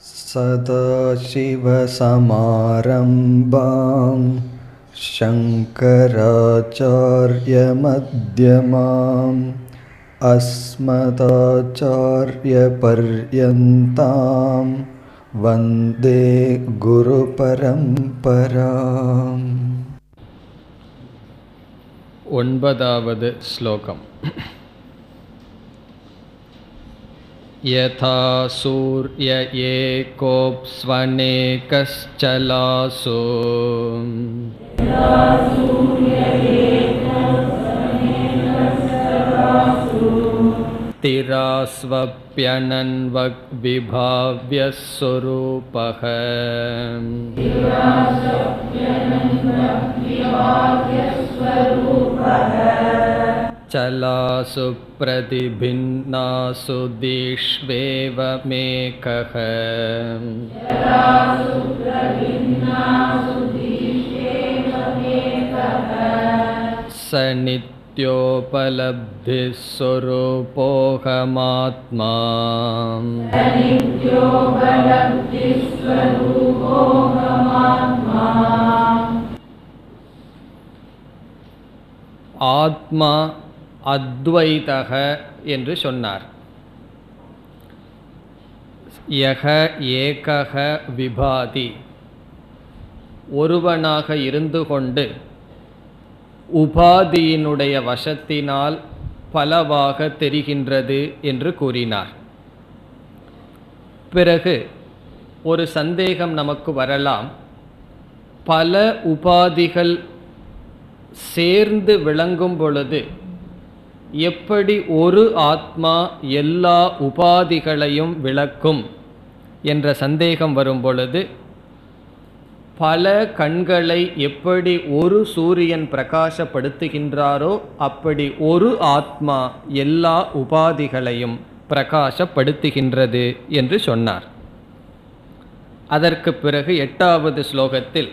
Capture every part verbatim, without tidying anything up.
சதாசிவசமாரம்பாம் சங்கராச்சார்யமத்யமாம் அஸ்மதாச்சார்யபர்யந்தாம் வந்தே குருபரம்பராம். ஒன்பதாவது ஸ்லோகம். யதா சூர்ய ஏகோப்ஸ்வநேகஸ்சலாசோ திராஸ்வப்யனன்வக் விபாவ்யஸ் ஸ்வரூபஹ சலாசு பிரதிபின்னாசு தீஷ்வேவ மேகஹ ச நித்யோபலப்திஸ் ஸ்வரூபோஹமாத்மா ஆத்மா அத்வைதக என்று சொன்னார். யக ஏகக விபாதி, ஒருவனாக இருந்து கொண்டு உபாதியினுடைய வசத்தினால் பலவாக தெரிகின்றது என்று கூறினார். பிறகு ஒரு சந்தேகம் நமக்கு வரலாம். பல உபாதிகள் சேர்ந்து விளங்கும் பொழுது எப்படி ஒரு ஆத்மா எல்லா உபாதிகளையும் விளக்கும் என்ற சந்தேகம் வரும் பொழுது, பல கண்களை எப்படி ஒரு சூரியன் பிரகாசப்படுத்துகின்றாரோ அப்படி ஒரு ஆத்மா எல்லா உபாதிகளையும் பிரகாசப்படுத்துகின்றது என்று சொன்னார். அதற்கு பிறகு எட்டாவது ஸ்லோகத்தில்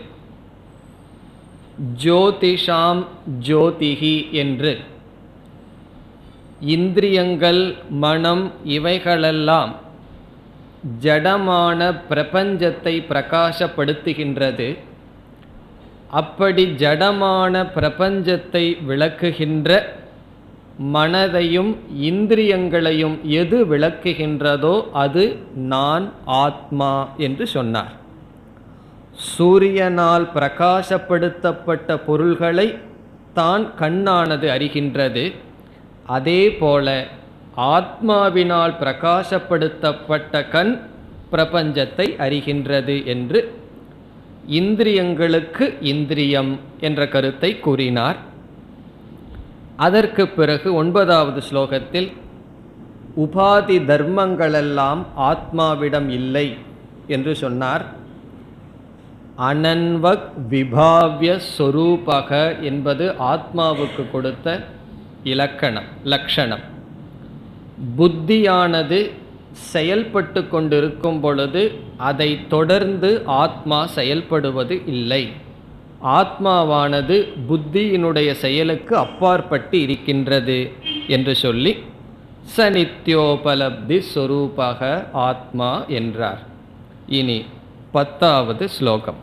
ஜோதிஷாம் ஜோதிஹி என்று இந்திரியங்கள், மனம் இவைகளெல்லாம் ஜடமான பிரபஞ்சத்தை பிரகாசப்படுத்துகின்றது. அப்படி ஜடமான பிரபஞ்சத்தை விளக்குகின்ற மனதையும் இந்திரியங்களையும் எது விளக்குகின்றதோ அது நான் ஆத்மா என்று சொன்னார். சூரியனால் பிரகாசப்படுத்தப்பட்ட பொருள்களை தான் கண்ணானது அறிகின்றது. அதே போல ஆத்மாவினால் பிரகாசப்படுத்தப்பட்ட கண் பிரபஞ்சத்தை அறிகின்றது என்று இந்திரியங்களுக்கு இந்திரியம் என்ற கருத்தை கூறினார். அதற்கு பிறகு ஒன்பதாவது ஸ்லோகத்தில் உபாதி தர்மங்களெல்லாம் ஆத்மாவிடம் இல்லை என்று சொன்னார். அனன்வக் விபாவ்ய ஸ்வரூபக என்பது ஆத்மாவுக்கு கொடுத்த இலக்கணம், லக்ஷணம். புத்தியானது செயல்பட்டு கொண்டிருக்கும் பொழுது அதை தொடர்ந்து ஆத்மா செயல்படுவது இல்லை. ஆத்மாவானது புத்தியினுடைய செயலுக்கு அப்பாற்பட்டு இருக்கின்றது என்று சொல்லி ச நித்யோபலப்தி ஸ்வரூபக ஆத்மா என்றார். இனி பத்தாவது ஸ்லோகம்.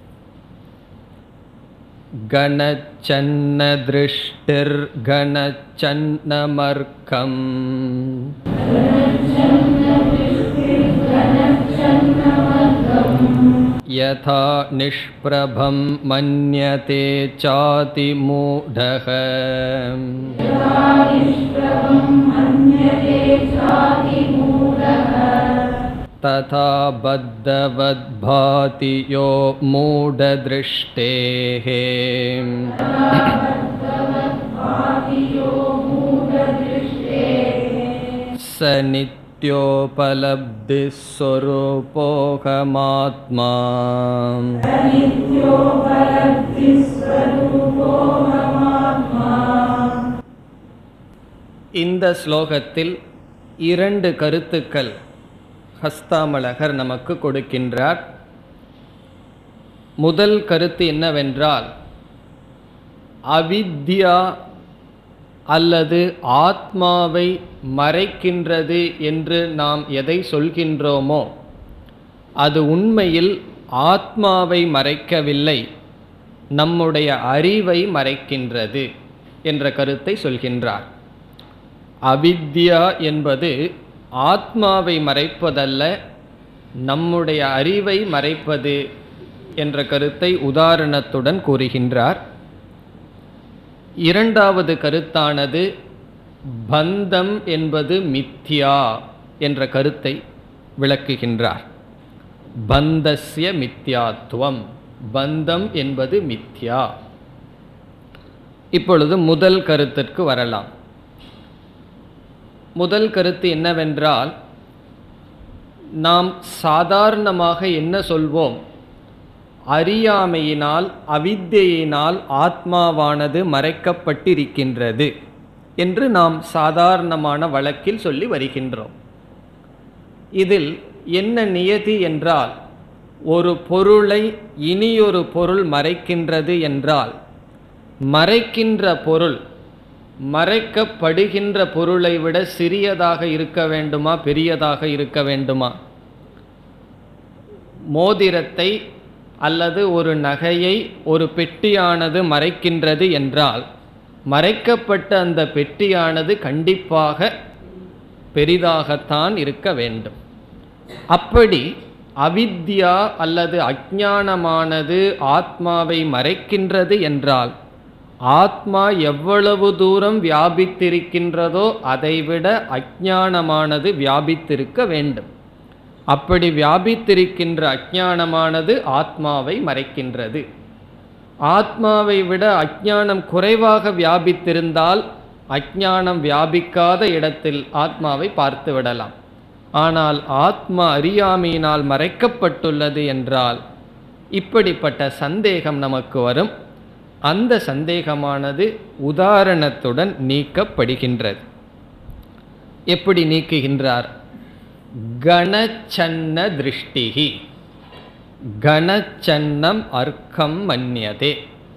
கணச்சன்ன திருஷ்டிர் கணச்சன்னமர்க்கம் யதா நிஷ்ப்ரபம் மன்யதே சாதி மூடஹ ததா பத்தவத் பாதி யோ மூடத்ருஷ்டேஹ ச நித்யோபலப்திஸ் ஸ்வரூபோஹமாத்மா. இந்த ஸ்லோகத்தில் இரண்டு கருத்துக்கள் ஹஸ்தாமலகர் நமக்கு கொடுக்கின்றார். முதல் கருத்து என்னவென்றால், அவித்யா அல்லது ஆத்மாவை மறைக்கின்றது என்று நாம் எதை சொல்கின்றோமோ அது உண்மையில் ஆத்மாவை மறைக்கவில்லை, நம்முடைய அறிவை மறைக்கின்றது என்ற கருத்தை சொல்கின்றார். அவித்யா என்பது ஆத்மாவை மறைப்பதல்ல, நம்முடைய அறிவை மறைப்பது என்ற கருத்தை உதாரணத்துடன் கூறுகின்றார். இரண்டாவது கருத்தானது பந்தம் என்பது மித்யா என்ற கருத்தை விளக்குகின்றார். பந்தஸ்ய மித்யாத்துவம், பந்தம் என்பது மித்யா. இப்பொழுது முதல் கருத்திற்கு வரலாம். முதல் கருத்து என்னவென்றால், நாம் சாதாரணமாக என்ன சொல்வோம், அறியாமையினால் அவித்யினால் ஆத்மாவானது மறைக்கப்பட்டிருக்கின்றது என்று நாம் சாதாரணமான வழக்கில் சொல்லி வருகின்றோம். இதில் என்ன நியதி என்றால், ஒரு பொருளை இனியொரு பொருள் மறைக்கின்றது என்றால், மறைக்கின்ற பொருள் மறைக்கப்படுகின்ற பொருளை விட சிறியதாக இருக்க வேண்டுமா, பெரியதாக இருக்க வேண்டுமா? மோதிரத்தை அல்லது ஒரு நகையை ஒரு பெட்டியானது மறைக்கின்றது என்றால், மறைக்கப்பட்ட அந்த பெட்டியானது கண்டிப்பாக பெரிதாகத்தான் இருக்க வேண்டும். அப்படி அவித்யா அல்லது அஞ்ஞானமானது ஆத்மாவை மறைக்கின்றது என்றால், ஆத்மா எவ்வளவு தூரம் வியாபித்திருக்கின்றதோ அதைவிட அஞ்ஞானமானது வியாபித்திருக்க வேண்டும். அப்படி வியாபித்திருக்கின்ற அஞ்ஞானமானது ஆத்மாவை மறைக்கின்றது. ஆத்மாவை விட அஞ்ஞானம் குறைவாக வியாபித்திருந்தால் அஞ்ஞானம் வியாபிக்காத இடத்தில் ஆத்மாவை பார்த்து விடலாம். ஆனால் ஆத்மா அறியாமையினால் மறைக்கப்பட்டுள்ளது என்றால் இப்படிப்பட்ட சந்தேகம் நமக்கு வரும். அந்த சந்தேகமானது உதாரணத்துடன் நீக்கப்படுகின்றது. எப்படி நீக்குகின்றார்? கணச்சன்ன திருஷ்டிகி, கணச்சன்னம் அர்க்கம் மன்யதே.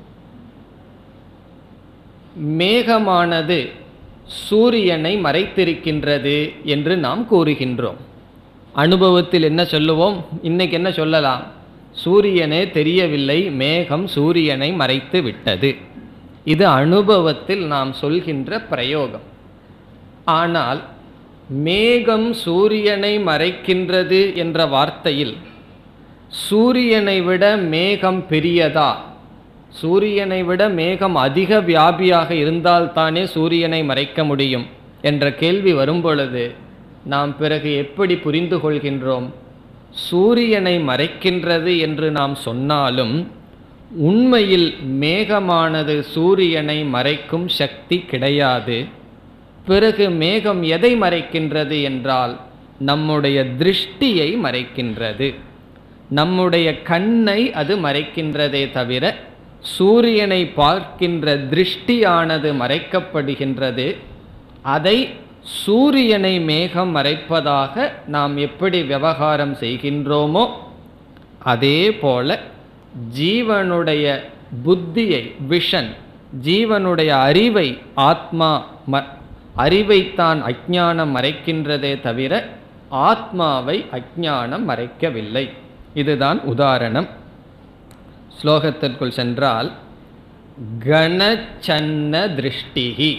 மேகமானது சூரியனை மறைத்திருக்கின்றது என்று நாம் கூறுகின்றோம். அனுபவத்தில் என்ன சொல்லுவோம்? இன்னைக்கு என்ன சொல்லலாம்? சூரியனே தெரியவில்லை, மேகம் சூரியனை மறைத்து விட்டது. இது அனுபவத்தில் நாம் சொல்கின்ற பிரயோகம். ஆனால் மேகம் சூரியனை மறைக்கின்றது என்ற வார்த்தையில் சூரியனை விட மேகம் பெரியதா, சூரியனை விட மேகம் அதிக வியாபியாக இருந்தால்தானே சூரியனை மறைக்க முடியும் என்ற கேள்வி வரும்பொழுது நாம் பிறகு எப்படி புரிந்து கொள்கின்றோம்? சூரியனை மறைக்கின்றது என்று நாம் சொன்னாலும் உண்மையில் மேகமானது சூரியனை மறைக்கும் சக்தி கிடையாது. பிறகு மேகம் எதை மறைக்கின்றது என்றால் நம்முடைய திருஷ்டியை மறைக்கின்றது. நம்முடைய கண்ணை அது மறைக்கின்றதே தவிர சூரியனை பார்க்கின்ற திருஷ்டியானது மறைக்கப்படுகின்றது. அதை சூரியனை மேகம் மறைப்பதாக நாம் எப்படி விவகாரம் செய்கின்றோமோ அதே போல ஜீவனுடைய புத்தியை, விஷன், ஜீவனுடைய அறிவை ஆத்மா ம அறிவைத்தான் அஞ்ஞானம் மறைக்கின்றதே தவிர ஆத்மாவை அஞ்ஞானம் மறைக்கவில்லை. இதுதான் உதாரணம். ஸ்லோகத்திற்குள் சென்றால், கணச்சன்ன திருஷ்டிகி.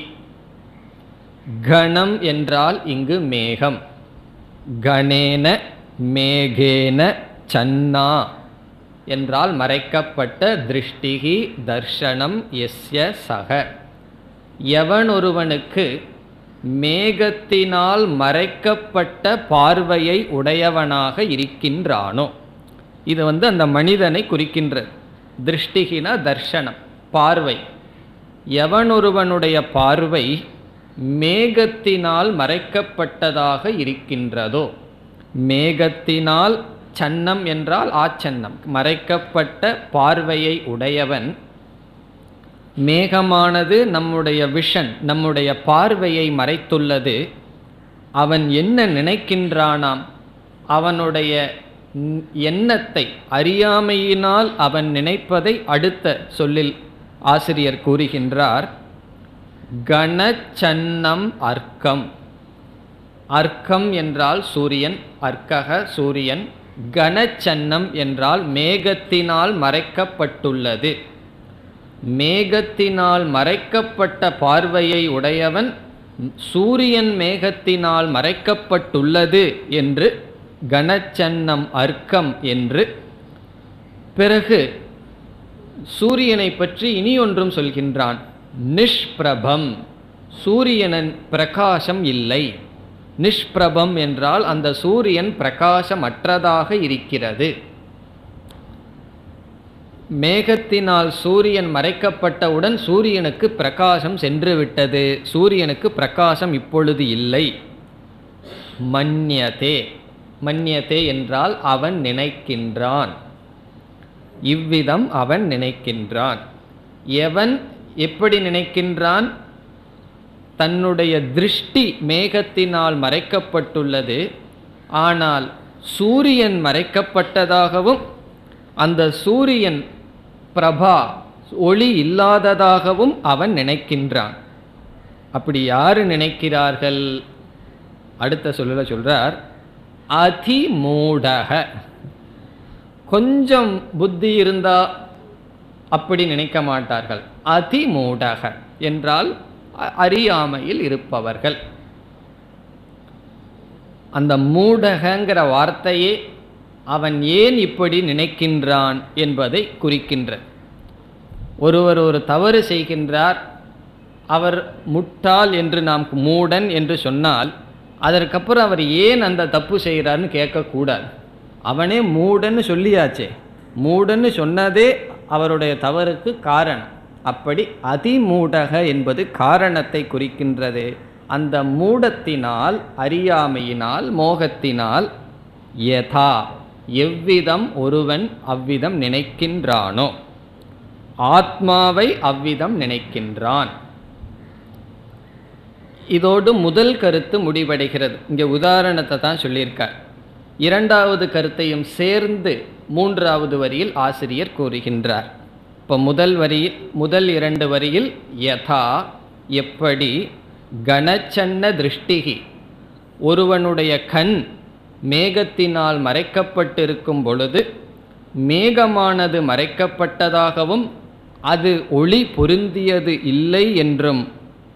கணம் என்றால் இங்கு மேகம். கணேன மேகேன சன்னா என்றால் மறைக்கப்பட்ட, திருஷ்டிகி தர்ஷனம் எஸ்ய சக. எவன் ஒருவனுக்கு மேகத்தினால் மறைக்கப்பட்ட பார்வையை உடையவனாக இருக்கின்றானோ, இது வந்து அந்த மனிதனை குறிக்கின்றது. திருஷ்டிகினா தர்ஷனம், பார்வை. எவன் ஒருவனுடைய பார்வை மேகத்தினால் மறைக்கப்பட்டதாக இருக்கின்றதோ, மேகத்தினால், சன்னம் என்றால் ஆச்சன்னம், மறைக்கப்பட்ட பார்வையை உடையவன். மேகமானது நம்முடைய விஷன், நம்முடைய பார்வையை மறைத்துள்ளது. அவன் என்ன நினைக்கின்றானாம்? அவனுடைய எண்ணத்தை, அறியாமையினால் அவன் நினைப்பதை அடுத்த சொல்லில் ஆசிரியர் கூறுகின்றார். கணச்சன்னம் அர்க்கம். அர்க்கம் என்றால் சூரியன், அர்க்கக சூரியன். கணச்சன்னம் என்றால் மேகத்தினால் மறைக்கப்பட்டுள்ளது. மேகத்தினால் மறைக்கப்பட்ட பார்வையை உடையவன் சூரியன் மேகத்தினால் மறைக்கப்பட்டுள்ளது என்று கணச்சன்னம் அர்க்கம் என்று. பிறகு சூரியனை பற்றி இனி ஒன்றும் சொல்கின்றான். நிஷ்பிரபம், சூரியனின் பிரகாசம் இல்லை. நிஷ்பிரபம் என்றால் அந்த சூரியன் பிரகாசமற்றதாக இருக்கிறது. மேகத்தினால் சூரியன் மறைக்கப்பட்டவுடன் சூரியனுக்கு பிரகாசம் சென்று விட்டது. சூரியனுக்கு பிரகாசம் இப்பொழுது இல்லை. மன்யதே, மன்யதே என்றால் அவன் நினைக்கின்றான். இவ்விதம் அவன் நினைக்கின்றான். எவன் எப்படி நினைக்கின்றான்? தன்னுடைய திருஷ்டி மேகத்தினால் மறைக்கப்பட்டுள்ளது, ஆனால் சூரியன் மறைக்கப்பட்டதாகவும் அந்த சூரியன் பிரபா ஒளி இல்லாததாகவும் அவன் நினைக்கின்றான். அப்படி யாரு நினைக்கிறார்கள்? அடுத்த சொல்ல சொல்றார், அதிமூடக. கொஞ்சம் புத்தி இருந்தா அப்படி நினைக்க மாட்டார்கள். அதிமூடக என்றால் அறியாமையில் இருப்பவர்கள். அந்த மூடகங்கிற வார்த்தையே அவன் ஏன் இப்படி நினைக்கின்றான் என்பதை குறிக்கின்றது. ஒருவர் ஒரு தவறு செய்கின்றார், அவர் முட்டாள் என்று நாம் மூடன் என்று சொன்னால் அதற்கப்புறம் அவர் ஏன் அந்த தப்பு செய்கிறார்னு கேட்கக்கூடாது. அவனே மூடன்னு சொல்லியாச்சே, மூடன்னு சொன்னதே அவருடைய தவறுக்கு காரணம். அப்படி அதிமூடக என்பது காரணத்தை குறிக்கின்றது. அந்த மூடத்தினால், அறியாமையினால், மோகத்தினால் யதா எவ்விதம் ஒருவன் அவ்விதம் நினைக்கின்றானோ, ஆத்மாவை அவ்விதம் நினைக்கின்றான். இதோடு முதல் கருத்து முடிவடைகிறது. இங்கே உதாரணத்தை தான் சொல்லியிருக்கார். இரண்டாவது கருத்தையும் சேர்ந்து மூன்றாவது வரியில் ஆசிரியர் கூறுகின்றார். இப்போ முதல் வரியில், முதல் இரண்டு வரியில் யதா எப்படி, கணச்சன்ன திருஷ்டிகி ஒருவனுடைய கண் மேகத்தினால் மறைக்கப்பட்டிருக்கும் பொழுது மேகமானது மறைக்கப்பட்டதாகவும் அது ஒளி பொருந்தியது இல்லை என்றும்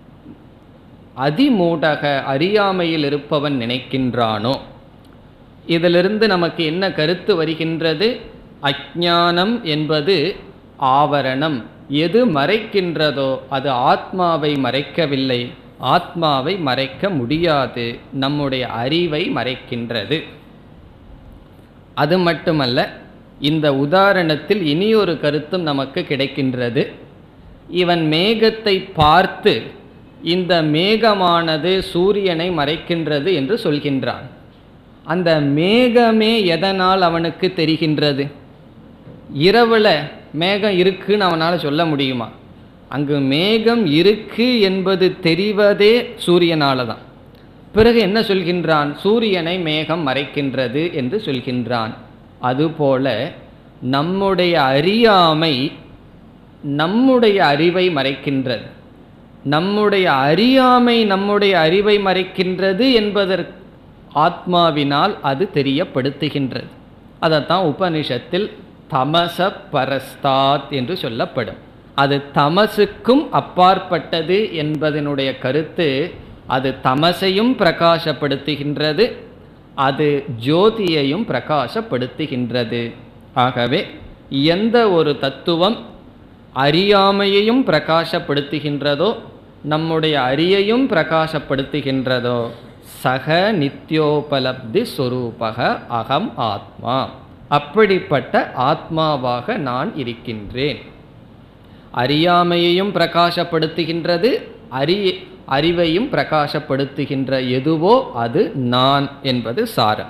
அதிமூடக அறியாமையில் இருப்பவன் நினைக்கின்றானோ. இதிலிருந்து நமக்கு என்ன கருத்து வருகின்றது? அஞ்ஞானம் என்பது ஆவரணம். எது மறைக்கின்றதோ அது ஆத்மாவை மறைக்கவில்லை, ஆத்மாவை மறைக்க முடியாது, நம்முடைய அறிவை மறைக்கின்றது. அது மட்டுமல்ல, இந்த உதாரணத்தில் இனியொரு கருத்தும் நமக்கு கிடைக்கின்றது. இவன் மேகத்தை பார்த்து இந்த மேகமானது சூரியனை மறைக்கின்றது என்று சொல்கின்றான். அந்த மேகமே எதனால் அவனுக்கு தெரிகின்றது? இரவில் மேகம் இருக்குன்னு அவனால் சொல்ல முடியுமா? அங்கு மேகம் இருக்கு என்பது தெரிவதே சூரியனால தான். பிறகு என்ன சொல்கின்றான்? சூரியனை மேகம் மறைக்கின்றது என்று சொல்கின்றான். அதுபோல நம்முடைய அறியாமை நம்முடைய அறிவை மறைக்கின்றது. நம்முடைய அறியாமை நம்முடைய அறிவை மறைக்கின்றது என்பதற்கு ஆத்மாவினால் அது தெரியப்படுத்துகின்றது. அதைத்தான் உபனிஷத்தில் தமச பரஸ்தாத் என்று சொல்லப்படும். அது தமசுக்கும் அப்பாற்பட்டது என்பதனுடைய கருத்து. அது தமசையும் பிரகாசப்படுத்துகின்றது, அது ஜோதியையும் பிரகாசப்படுத்துகின்றது. ஆகவே எந்த ஒரு தத்துவம் அறியாமையையும் பிரகாசப்படுத்துகின்றதோ, நம்முடைய அறியையும் பிரகாசப்படுத்துகின்றதோ, சக நித்யோபலப்தி ஸ்வரூபக அகம் ஆத்மா. அப்படிப்பட்ட ஆத்மாவாக நான் இருக்கின்றேன். அறியாமையையும் பிரகாசப்படுத்துகின்றது, அறி அறிவையும் பிரகாசப்படுத்துகின்ற எதுவோ அது நான் என்பது சாரம்.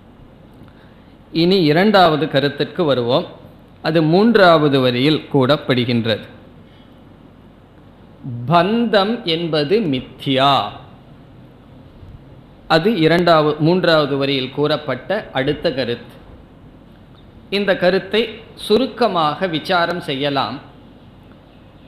இனி இரண்டாவது கருத்திற்கு வருவோம். அது மூன்றாவது வரியில் கூறப்படுகின்றது. பந்தம் என்பது மித்யா. அது இரண்டாவது மூன்றாவது வரியில் கூறப்பட்ட அடுத்த கருத்து. இந்த கருத்தை சுருக்கமாக விசாரம் செய்யலாம்.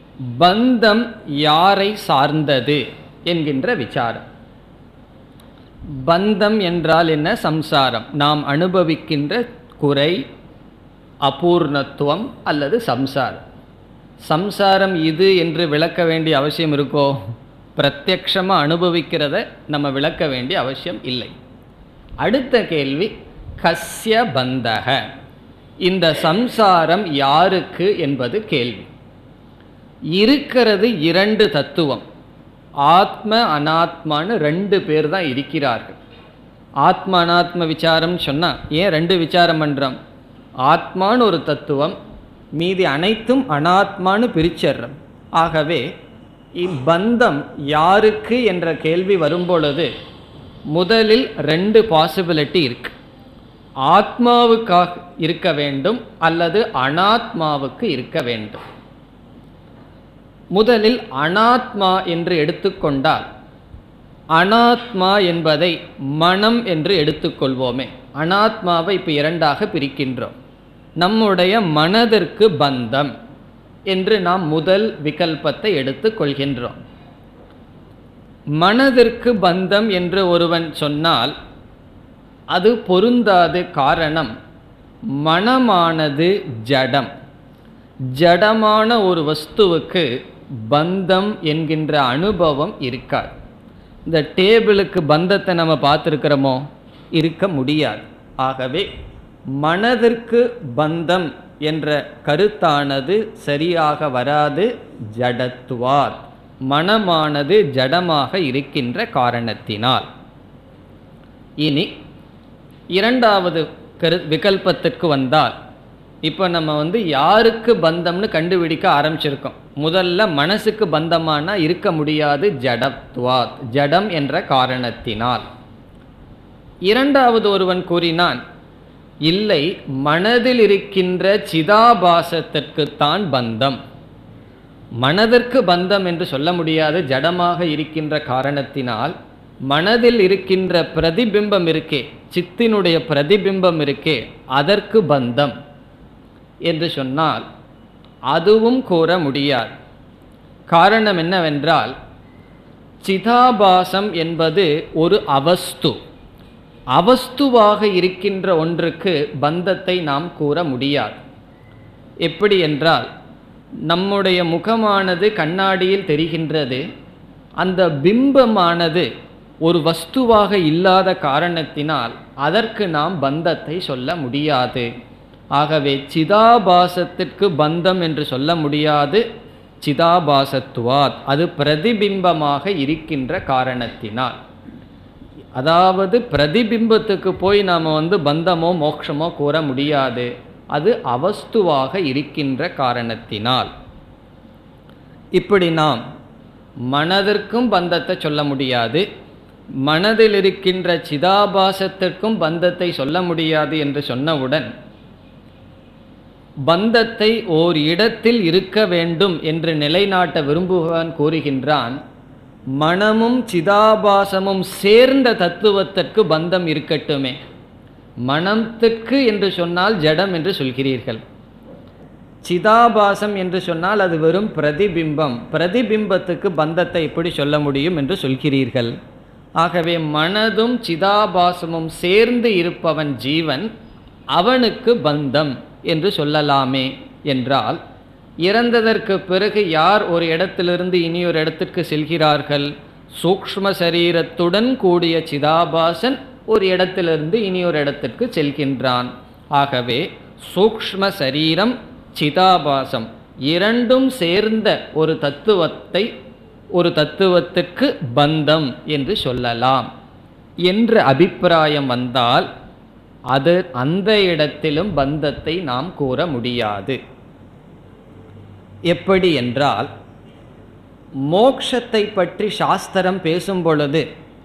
பந்தம் யாரை சார்ந்தது என்கின்ற விசாரம். பந்தம் என்றால் என்ன? சம்சாரம், நாம் அனுபவிக்கின்ற குறை, அபூர்ணத்துவம் அல்லது சம்சாரம். சம்சாரம் இது என்று விளக்க வேண்டிய அவசியம் இருக்கோ? பிரத்யக்ஷமாக அனுபவிக்கிறத நம்ம விளக்க வேண்டிய அவசியம் இல்லை. அடுத்த கேள்வி, கஸ்ய பந்தக, இந்த சம்சாரம் யாருக்கு என்பது கேள்வி. இருக்கிறது இரண்டு தத்துவம், ஆத்ம அனாத்மான்னு ரெண்டு பேர் தான் இருக்கிறார்கள். ஆத்ம அனாத்ம விசாரம் சொன்னால் ஏன் ரெண்டு விசாரம் பண்ணுறோம்? ஆத்மான்னு ஒரு தத்துவம், மீதி அனைத்தும் அனாத்மான்னு பிரிச்சிடுறோம். ஆகவே இப்பந்தம் யாருக்கு என்ற கேள்வி வரும்பொழுது முதலில் ரெண்டு பாசிபிலிட்டி இருக்கு. ஆத்மாவுக்காக இருக்க வேண்டும் அல்லது அனாத்மாவுக்கு இருக்க வேண்டும். முதலில் அனாத்மா என்று எடுத்துக்கொண்டால், அனாத்மா என்பதை மனம் என்று எடுத்துக்கொள்வோமே. அனாத்மாவை இப்போ இரண்டாக பிரிக்கின்றோம். நம்முடைய மனதிற்கு பந்தம் என்று நாம் முதல் விகல்பத்தை எடுத்துக்கொள்கின்றோம். மனதிற்கு பந்தம் என்று ஒருவன் சொன்னால் அது பொருந்தாது. காரணம், மனமானது ஜடம். ஜடமான ஒரு வஸ்துவுக்கு பந்தம் என்கின்ற அனுபவம் இருக்காது. இந்த டேபிளுக்கு பந்தத்தை நம்ம பார்த்துருக்கிறோமோ? இருக்க முடியாது. ஆகவே மனதிற்கு பந்தம் என்ற கருத்தானது சரியாக வராது. ஜடத்துவார், மனமானது ஜடமாக இருக்கின்ற காரணத்தினால். இனி இரண்டாவது கரு விகல்பத்திற்கு வந்தால், இப்போ நம்ம வந்து யாருக்கு பந்தம்னு கண்டுபிடிக்க ஆரம்பிச்சிருக்கோம். முதல்ல மனசுக்கு பந்தமானா இருக்க முடியாது, ஜடத்வாத், ஜடம் என்ற காரணத்தினால். இரண்டாவது ஒருவன் கூறினான், இல்லை, மனதில் இருக்கின்ற சிதாபாசத்திற்குத்தான் பந்தம். மனதிற்கு பந்தம் என்று சொல்ல முடியாது, ஜடமாக இருக்கின்ற காரணத்தினால். மனதில் இருக்கின்ற பிரதிபிம்பம் இருக்கே, சித்தினுடைய பிரதிபிம்பம் இருக்கே, அதற்கு பந்தம் என்று சொன்னால் அதுவும் கூற முடியாது. காரணம் என்னவென்றால், சிதாபாசம் என்பது ஒரு அவஸ்து. அவஸ்துவாக இருக்கின்ற ஒன்றுக்கு பந்தத்தை நாம் கூற முடியாது. எப்படி என்றால், நம்முடைய முகமானது கண்ணாடியில் தெரிகின்றது. அந்த பிம்பமானது ஒரு வஸ்துவாக இல்லாத காரணத்தினால் அதற்கு நாம் பந்தத்தை சொல்ல முடியாது. ஆகவே சிதாபாசத்திற்கு பந்தம் என்று சொல்ல முடியாது. சிதாபாசத்துவாத், அது பிரதிபிம்பமாக இருக்கின்ற காரணத்தினால். அதாவது பிரதிபிம்பத்துக்கு போய் நாம் வந்து பந்தமோ மோட்சமோ கூற முடியாது. அது அவஸ்துவாக இருக்கின்ற காரணத்தினால். இப்படி நாம் மனதிற்கும் பந்தத்தை சொல்ல முடியாது, மனதில் இருக்கின்ற சிதாபாசத்திற்கும் பந்தத்தை சொல்ல முடியாது என்று சொன்னவுடன், பந்தத்தை ஓர் இடத்தில் இருக்க வேண்டும் என்று நிலைநாட்ட விரும்புவன் கூறுகின்றான், மனமும் சிதாபாசமும் சேர்ந்த தத்துவத்திற்கு பந்தம் இருக்கட்டுமே. மனத்திற்கு என்று சொன்னால் ஜடம் என்று சொல்கிறீர்கள், சிதாபாசம் என்று சொன்னால் அது வெறும் பிரதிபிம்பம், பிரதிபிம்பத்துக்கு பந்தத்தை எப்படி சொல்ல முடியும் என்று சொல்கிறீர்கள். ஆகவே மனதும் சிதாபாசமும் சேர்ந்து இருப்பவன் ஜீவன், அவனுக்கு பந்தம் என்று சொல்லலாமே என்றால், இறந்ததற்கு பிறகு யார் ஒரு இடத்திலிருந்து இனி ஒரு இடத்திற்கு செல்கிறார்கள்? சூக்ஷ்ம சரீரத்துடன் கூடிய சிதாபாசன் ஒரு இடத்திலிருந்து இனி ஒரு இடத்திற்கு செல்கின்றான். ஆகவே சூக்ஷ்ம சரீரம், சிதாபாசம் இரண்டும் சேர்ந்த ஒரு தத்துவத்தை ஒரு தத்துவத்திற்கு பந்தம் என்று சொல்லலாம் என்ற அபிப்பிராயம் வந்தால், அது அந்த இடத்திலும் பந்தத்தை நாம் கூற முடியாது. எப்படி என்றால், மோக்ஷத்தை பற்றி சாஸ்திரம் பேசும் பொழுது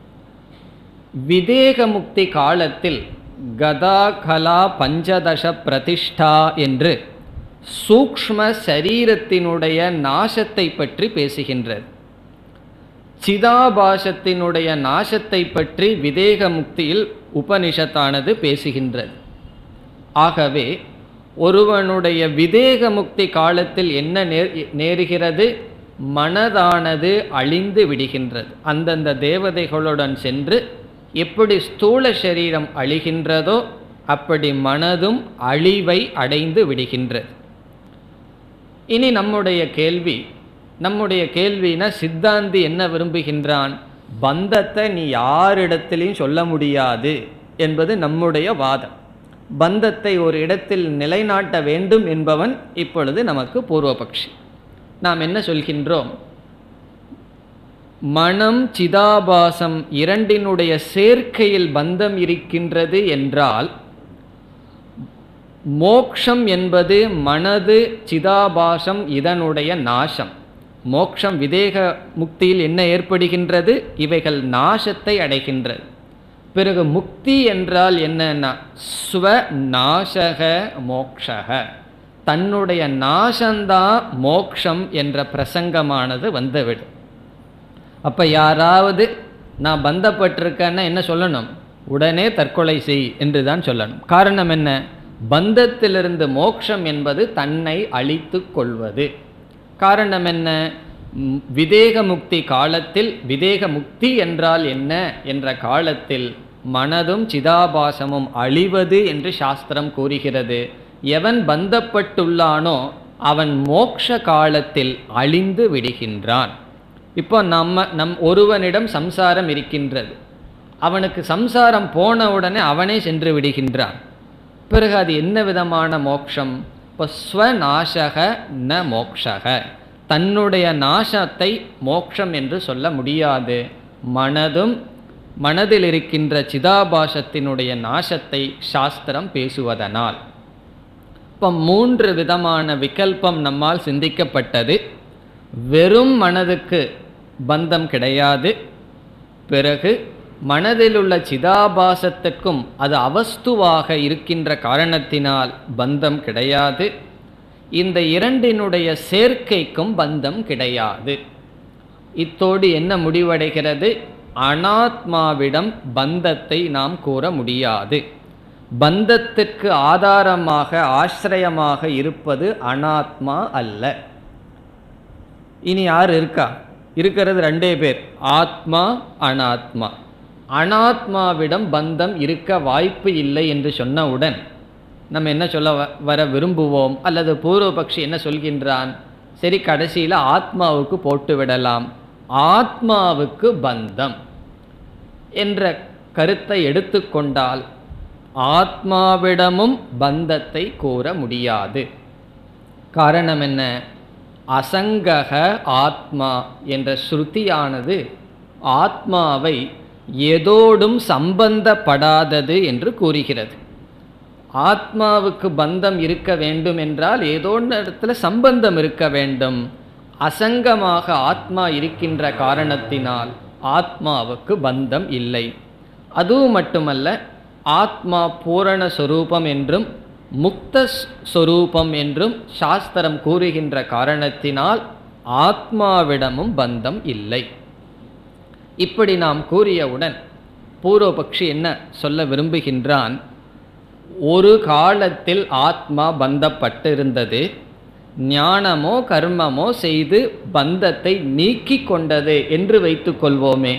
விதேக முக்தி காலத்தில் கதா கலா பஞ்சதச பிரதிஷ்டா என்று சூக்ஷ்ம சரீரத்தினுடைய நாசத்தை பற்றி பேசுகின்றது. சிதாபாசத்தினுடைய நாசத்தை பற்றி விதேக முக்தியில் உபனிஷத்தானது பேசுகின்றது. ஆகவே ஒருவனுடைய விதேக முக்தி காலத்தில் என்ன நேருகிறது? மனதானது அழிந்து விடுகின்றது. அந்தந்த தேவதைகளுடன் சென்று எப்படி ஸ்தூல சரீரம் அழிகின்றதோ அப்படி மனதும் அழிவை அடைந்து விடுகின்றது. இனி நம்முடைய கேள்வி நம்முடைய கேள்வினா சித்தாந்தி என்ன விரும்புகின்றான்? பந்தத்தை நீ யாரிடத்திலையும் சொல்ல முடியாது என்பது நம்முடைய வாதம். பந்தத்தை ஒரு இடத்தில் நிலைநாட்ட வேண்டும் என்பவன் இப்பொழுது நமக்கு பூர்வபக்ஷி. நாம் என்ன சொல்கின்றோம்? மனம் சிதாபாசம் இரண்டினுடைய சேர்க்கையில் பந்தம் இருக்கின்றது என்றால், மோக்ஷம் என்பது மனது சிதாபாசம் இதனுடைய நாசம். மோக்ஷம் விதேக முக்தியில் என்ன ஏற்படுகின்றது? இவைகள் நாசத்தை அடைகின்றது. பிறகு முக்தி என்றால் என்னன்னா ஸ்வ நாசக மோக்ஷக, தன்னுடைய நாசந்தான் மோக்ஷம் என்ற பிரசங்கமானது வந்துவிடும். அப்போ யாராவது நான் பந்தப்பட்டிருக்கேன்னா என்ன சொல்லணும்? உடனே தற்கொலை செய் என்று தான் சொல்லணும். காரணம் என்ன? பந்தத்திலிருந்து மோக்ஷம் என்பது தன்னை அழித்து கொள்வது. காரணம் என்ன? விதேக முக்தி காலத்தில், விதேக முக்தி என்றால் என்ன என்ற காலத்தில் மனதும் சிதாபாசமும் அழிவது என்று சாஸ்திரம் கூறுகிறது. எவன் பந்தப்பட்டுள்ளானோ அவன் மோக்ஷ காலத்தில் அழிந்து விடுகின்றான். இப்போ நம்ம நம் ஒருவனிடம் சம்சாரம் இருக்கின்றது, அவனுக்கு சம்சாரம் போன உடனே அவனே சென்று விடுகின்றான். பிறகு அது என்ன விதமான மோக்ஷம்? இப்போ ஸ்வநாசக ந மோக்ஷக, தன்னுடைய நாசத்தை மோக்ஷம் என்று சொல்ல முடியாது. மனதும் மனதில் இருக்கின்ற சிதாபாசத்தினுடைய நாசத்தை சாஸ்திரம் பேசுவதனால். இப்போ மூன்று விதமான விகல்பம் நம்மால் சிந்திக்கப்பட்டது. வெறும் மனதுக்கு பந்தம் கிடையாது. பிறகு மனதில் உள்ள சிதாபாசத்துக்கும் அது அவஸ்துவாக இருக்கின்ற காரணத்தினால் பந்தம் கிடையாது. இந்த இரண்டினுடைய சேர்க்கைக்கும் பந்தம் கிடையாது. இத்தோடு என்ன முடிவடைகிறது? அனாத்மாவிடம் பந்தத்தை நாம் கூற முடியாது. பந்தத்திற்கு ஆதாரமாக ஆசிரியமாக இருப்பது அனாத்மா அல்ல. இனி யார் இருக்கா? இருக்கிறது ரெண்டே பேர், ஆத்மா அனாத்மா. அனாத்மாவிடம் பந்தம் இருக்க வாய்ப்பு இல்லை என்று சொன்னவுடன் நம்ம என்ன சொல்ல வர விரும்புவோம்? அல்லது பூர்வபக்ஷி என்ன சொல்கின்றான்? சரி, கடைசியில் ஆத்மாவுக்கு போட்டு விடலாம், ஆத்மாவுக்கு பந்தம் என்ற கருத்தை எடுத்துக்கொண்டால் ஆத்மாவிடமும் பந்தத்தை கூற முடியாது. காரணம் என்ன? அசங்கக ஆத்மா என்ற ஸ்ருதியானது ஆத்மாவை எதோடும் சம்பந்தப்படாதது என்று கூறுகிறது. ஆத்மாவுக்கு பந்தம் இருக்க வேண்டும் என்றால் ஏதோ இடத்துல சம்பந்தம் இருக்க வேண்டும். அசங்கமாக ஆத்மா இருக்கின்ற காரணத்தினால் ஆத்மாவுக்கு பந்தம் இல்லை. அதுவும் மட்டுமல்ல, ஆத்மா பூரண சொரூபம் என்றும் முக்த சொரூபம் என்றும் சாஸ்திரம் கூறுகின்ற காரணத்தினால் ஆத்மாவிடமும் பந்தம் இல்லை. இப்படி நாம் கூறியவுடன் பூர்வபக்ஷி என்ன சொல்ல விரும்புகின்றான்? ஒரு காலத்தில் ஆத்மா பந்தப்பட்டிருந்தது, ஞானமோ கர்மமோ செய்து பந்தத்தை நீக்கி கொண்டது என்று வைத்துக் கொள்வோமே.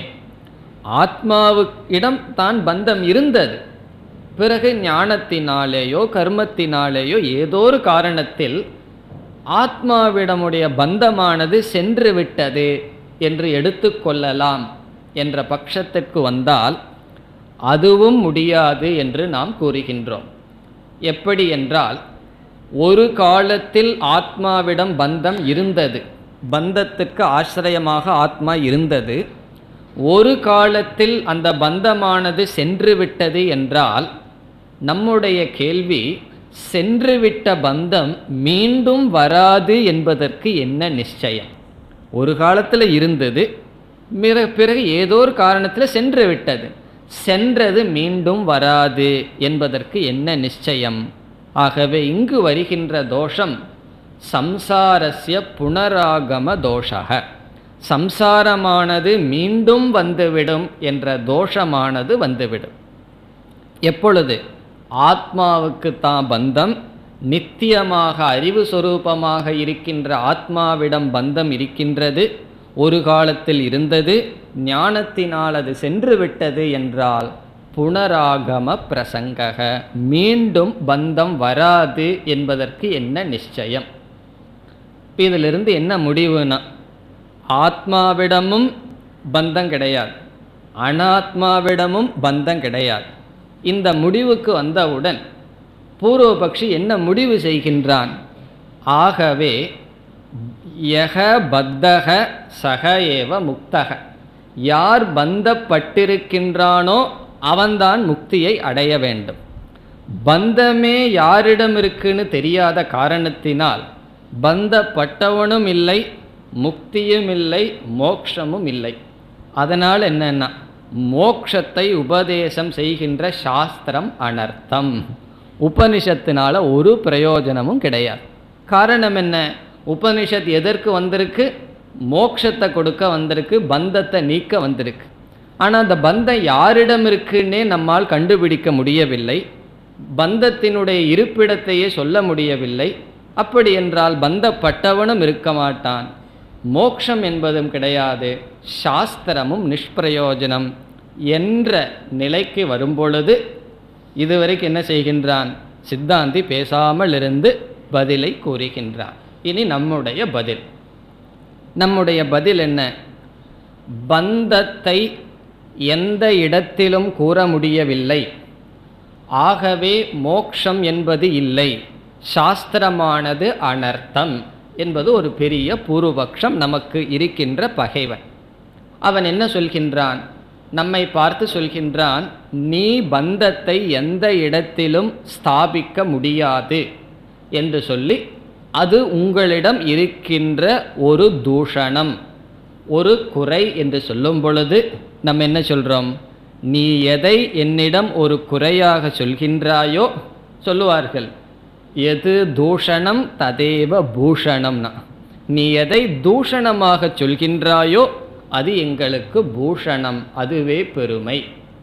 ஆத்மாவிடம் தான் பந்தம் இருந்தது, பிறகு ஞானத்தினாலேயோ கர்மத்தினாலேயோ ஏதோ ஒரு காரணத்தில் ஆத்மாவிடமுடைய பந்தமானது சென்று விட்டது என்று எடுத்துக்கொள்ளலாம் என்ற பட்சத்திற்கு வந்தால் அதுவும் முடியாது என்று நாம் கூறுகின்றோம். எப்படி என்றால், ஒரு காலத்தில் ஆத்மாவிடம் பந்தம் இருந்தது, பந்தத்திற்கு ஆசிரியமாக ஆத்மா இருந்தது. ஒரு காலத்தில் அந்த பந்தமானது சென்று விட்டது என்றால் நம்முடைய கேள்வி, சென்றுவிட்ட பந்தம் மீண்டும் வராது என்பதற்கு என்ன நிச்சயம்? ஒரு காலத்தில் இருந்தது, பிறகு ஏதோ ஒரு காரணத்தில் சென்று விட்டது, சென்றது மீண்டும் வராது என்பதற்கு என்ன நிச்சயம்? ஆகவே இங்கு வருகின்ற தோஷம் சம்சாரஸ்ய புனராகம தோஷக, சம்சாரமானது மீண்டும் வந்துவிடும் என்ற தோஷமானது வந்துவிடும். எப்பொழுது ஆத்மாவுக்கு தான் பந்தம், நித்தியமாக அறிவு சொரூபமாக இருக்கின்ற ஆத்மாவிடம் பந்தம் இருக்கின்றது, ஒரு காலத்தில் இருந்தது, ஞானத்தினால் அது சென்று விட்டது என்றால் புனராகம பிரசங்கக, மீண்டும் பந்தம் வராது என்பதற்கு என்ன நிச்சயம்? இதிலிருந்து என்ன முடிவுனா, ஆத்மாவிடமும் பந்தம் கிடையாது, அனாத்மாவிடமும் பந்தம் கிடையாது. இந்த முடிவுக்கு வந்தவுடன் பூர்வபக்ஷி என்ன முடிவு செய்கின்றான்? ஆகவே யக பத்தக சக ஏவ முக்தக, யார் பந்தப்பட்டிருக்கின்றானோ அவன்தான் முக்தியை அடைய வேண்டும். பந்தமே யாரிடம் இருக்குன்னு தெரியாத காரணத்தினால் பந்தப்பட்டவனும் இல்லை, முக்தியும் இல்லை, மோக்ஷமும் இல்லை. அதனால் என்னன்னா, மோக்ஷத்தை உபதேசம் செய்கின்ற சாஸ்திரம் அனர்த்தம். உபனிஷத்தினால ஒரு பிரயோஜனமும் கிடையாது. காரணம் என்ன? உபனிஷத் எதற்கு வந்திருக்கு? மோக்ஷத்தை கொடுக்க வந்திருக்கு, பந்தத்தை நீக்க வந்திருக்கு. ஆனால் அந்த பந்தம் யாரிடம் இருக்குன்னே நம்மால் கண்டுபிடிக்க முடியவில்லை, பந்தத்தினுடைய இருப்பிடத்தையே சொல்ல முடியவில்லை. அப்படி என்றால் பந்தப்பட்டவனும் இருக்க மாட்டான், மோக்ஷம் என்பதும் கிடையாது, சாஸ்திரமும் நிஷ்பிரயோஜனம் என்ற நிலைக்கு வரும்பொழுது இதுவரைக்கும் என்ன செய்கின்றான்? சித்தாந்தி பேசாமல் இருந்து பதிலை கூறுகின்றான். இனி நம்முடைய பதில். நம்முடைய பதில் என்ன? பந்தத்தை எந்த இடத்திலும் கூற முடியவில்லை, ஆகவே மோக்ஷம் என்பது இல்லை, சாஸ்திரமானது அனர்த்தம் என்பது ஒரு பெரிய பூர்வபக்ஷம், நமக்கு இருக்கின்ற பகைவன். அவன் என்ன சொல்கின்றான்? நம்மை பார்த்து சொல்கின்றான், நீ பந்தத்தை எந்த இடத்திலும் ஸ்தாபிக்க முடியாது என்று சொல்லி, அது உங்களிடம் இருக்கின்ற ஒரு தூஷணம், ஒரு குறை என்று சொல்லும் பொழுது நம்ம என்ன சொல்கிறோம்? நீ எதை என்னிடம் ஒரு குறையாக சொல்கின்றாயோ, சொல்லுவார்கள் எது தூஷணம் ததேவ பூஷணம்னா, நீ எதை தூஷணமாக சொல்கின்றாயோ அது எங்களுக்கு பூஷணம், அதுவே பெருமை.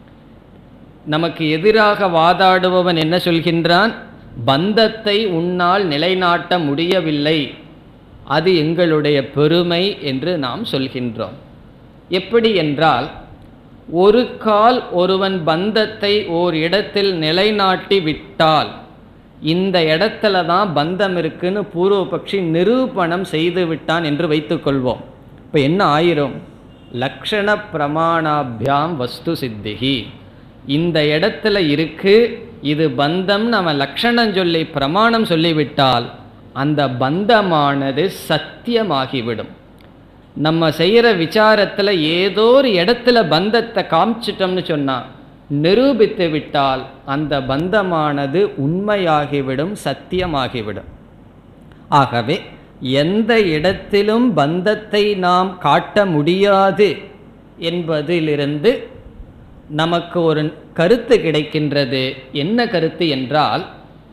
நமக்கு எதிராக வாதாடுபவன் என்ன சொல்கின்றான்? பந்தத்தை உன்னால் நிலைநாட்ட முடியவில்லை, அது எங்களுடைய பெருமை என்று நாம் சொல்கின்றோம். எப்படி என்றால், ஒரு கால் ஒருவன் பந்தத்தை ஓர் இடத்தில் நிலைநாட்டி விட்டால் இந்த இடத்துல தான் பந்தம் இருக்குன்னு பூர்வபக்ஷி நிரூபணம் செய்து விட்டான் என்று வைத்துக்கொள்வோம். இப்போ என்ன ஆயிரும்? லக்ஷண பிரமாணாபியாம் வஸ்து சித்திகி, இந்த இடத்துல இருக்கு, இது பந்தம் நம்ம லக்ஷணம் சொல்லி பிரமாணம் சொல்லிவிட்டால் அந்த பந்தமானது சத்தியமாகிவிடும். நம்ம செய்கிற விசாரத்தில் ஏதோ ஒரு இடத்துல பந்தத்தை காமிச்சிட்டோம்னு சொன்னால், நிரூபித்து விட்டால் அந்த பந்தமானது உண்மையாகிவிடும், சத்தியமாகிவிடும். ஆகவே எந்த இடத்திலும் பந்தத்தை நாம் காட்ட முடியாது என்பதிலிருந்து நமக்கு ஒரு கருத்து கிடைக்கின்றது. என்ன கருத்து என்றால்,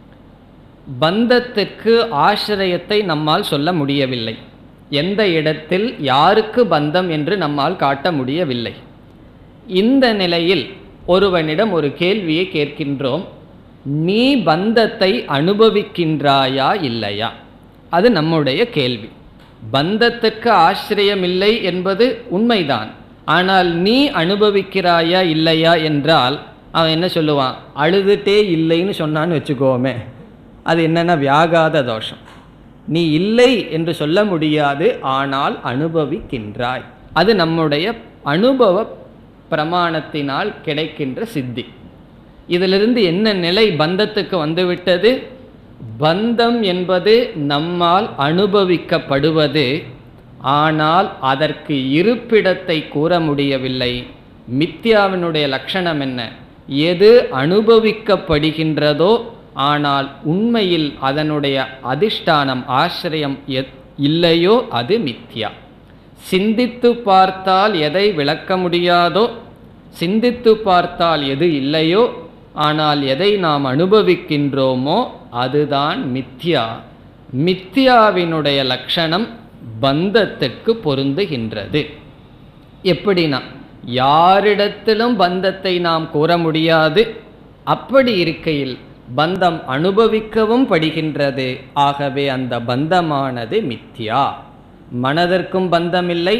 பந்தத்துக்கு ஆசிரியத்தை நம்மால் சொல்ல முடியவில்லை, எந்த இடத்தில் யாருக்கு பந்தம் என்று நம்மால் காட்ட முடியவில்லை. இந்த நிலையில் ஒருவனிடம் ஒரு கேள்வியை கேட்கின்றோம், நீ பந்தத்தை அனுபவிக்கின்றாயா இல்லையா? அது நம்முடைய கேள்வி. பந்தத்துக்கு ஆசிரியம் இல்லை என்பது உண்மைதான், ஆனால் நீ அனுபவிக்கிறாயா இல்லையா என்றால் அவன் என்ன சொல்லுவான்? அழுதுட்டே இல்லைன்னு சொன்னான்னு வச்சுக்கோமே, அது என்னென்னா வியாகாத தோஷம். நீ இல்லை என்று சொல்ல முடியாது, ஆனால் அனுபவிக்கின்றாய். அது நம்முடைய அனுபவ பிரமாணத்தினால் கிடைக்கின்ற சித்தி. இதிலிருந்து என்ன நிலை பந்தத்துக்கு வந்துவிட்டது? பந்தம் என்பது நம்மால் அனுபவிக்கப்படுவது, ஆனால் அதற்கு இருப்பிடத்தை கூற முடியவில்லை. மித்யாவினுடைய லட்சணம் என்ன? எது அனுபவிக்கப்படுகின்றதோ ஆனால் உண்மையில் அதனுடைய அதிஷ்டானம் ஆசிரியம் இல்லையோ அது மித்யா. சிந்தித்து பார்த்தால் எதை விளக்க முடியாதோ, சிந்தித்து பார்த்தால் எது இல்லையோ, ஆனால் எதை நாம் அனுபவிக்கின்றோமோ அதுதான் மித்யா. மித்யாவினுடைய லட்சணம் பந்தத்துக்கு பொருந்துகின்றது. எப்படின்னா, யாரிடத்திலும் பந்தத்தை நாம் கூற முடியாது, அப்படி இருக்கையில் பந்தம் அனுபவிக்கவும் படுகின்றது. ஆகவே அந்த பந்தமானது மித்யா. மனதிற்கும் பந்தமில்லை,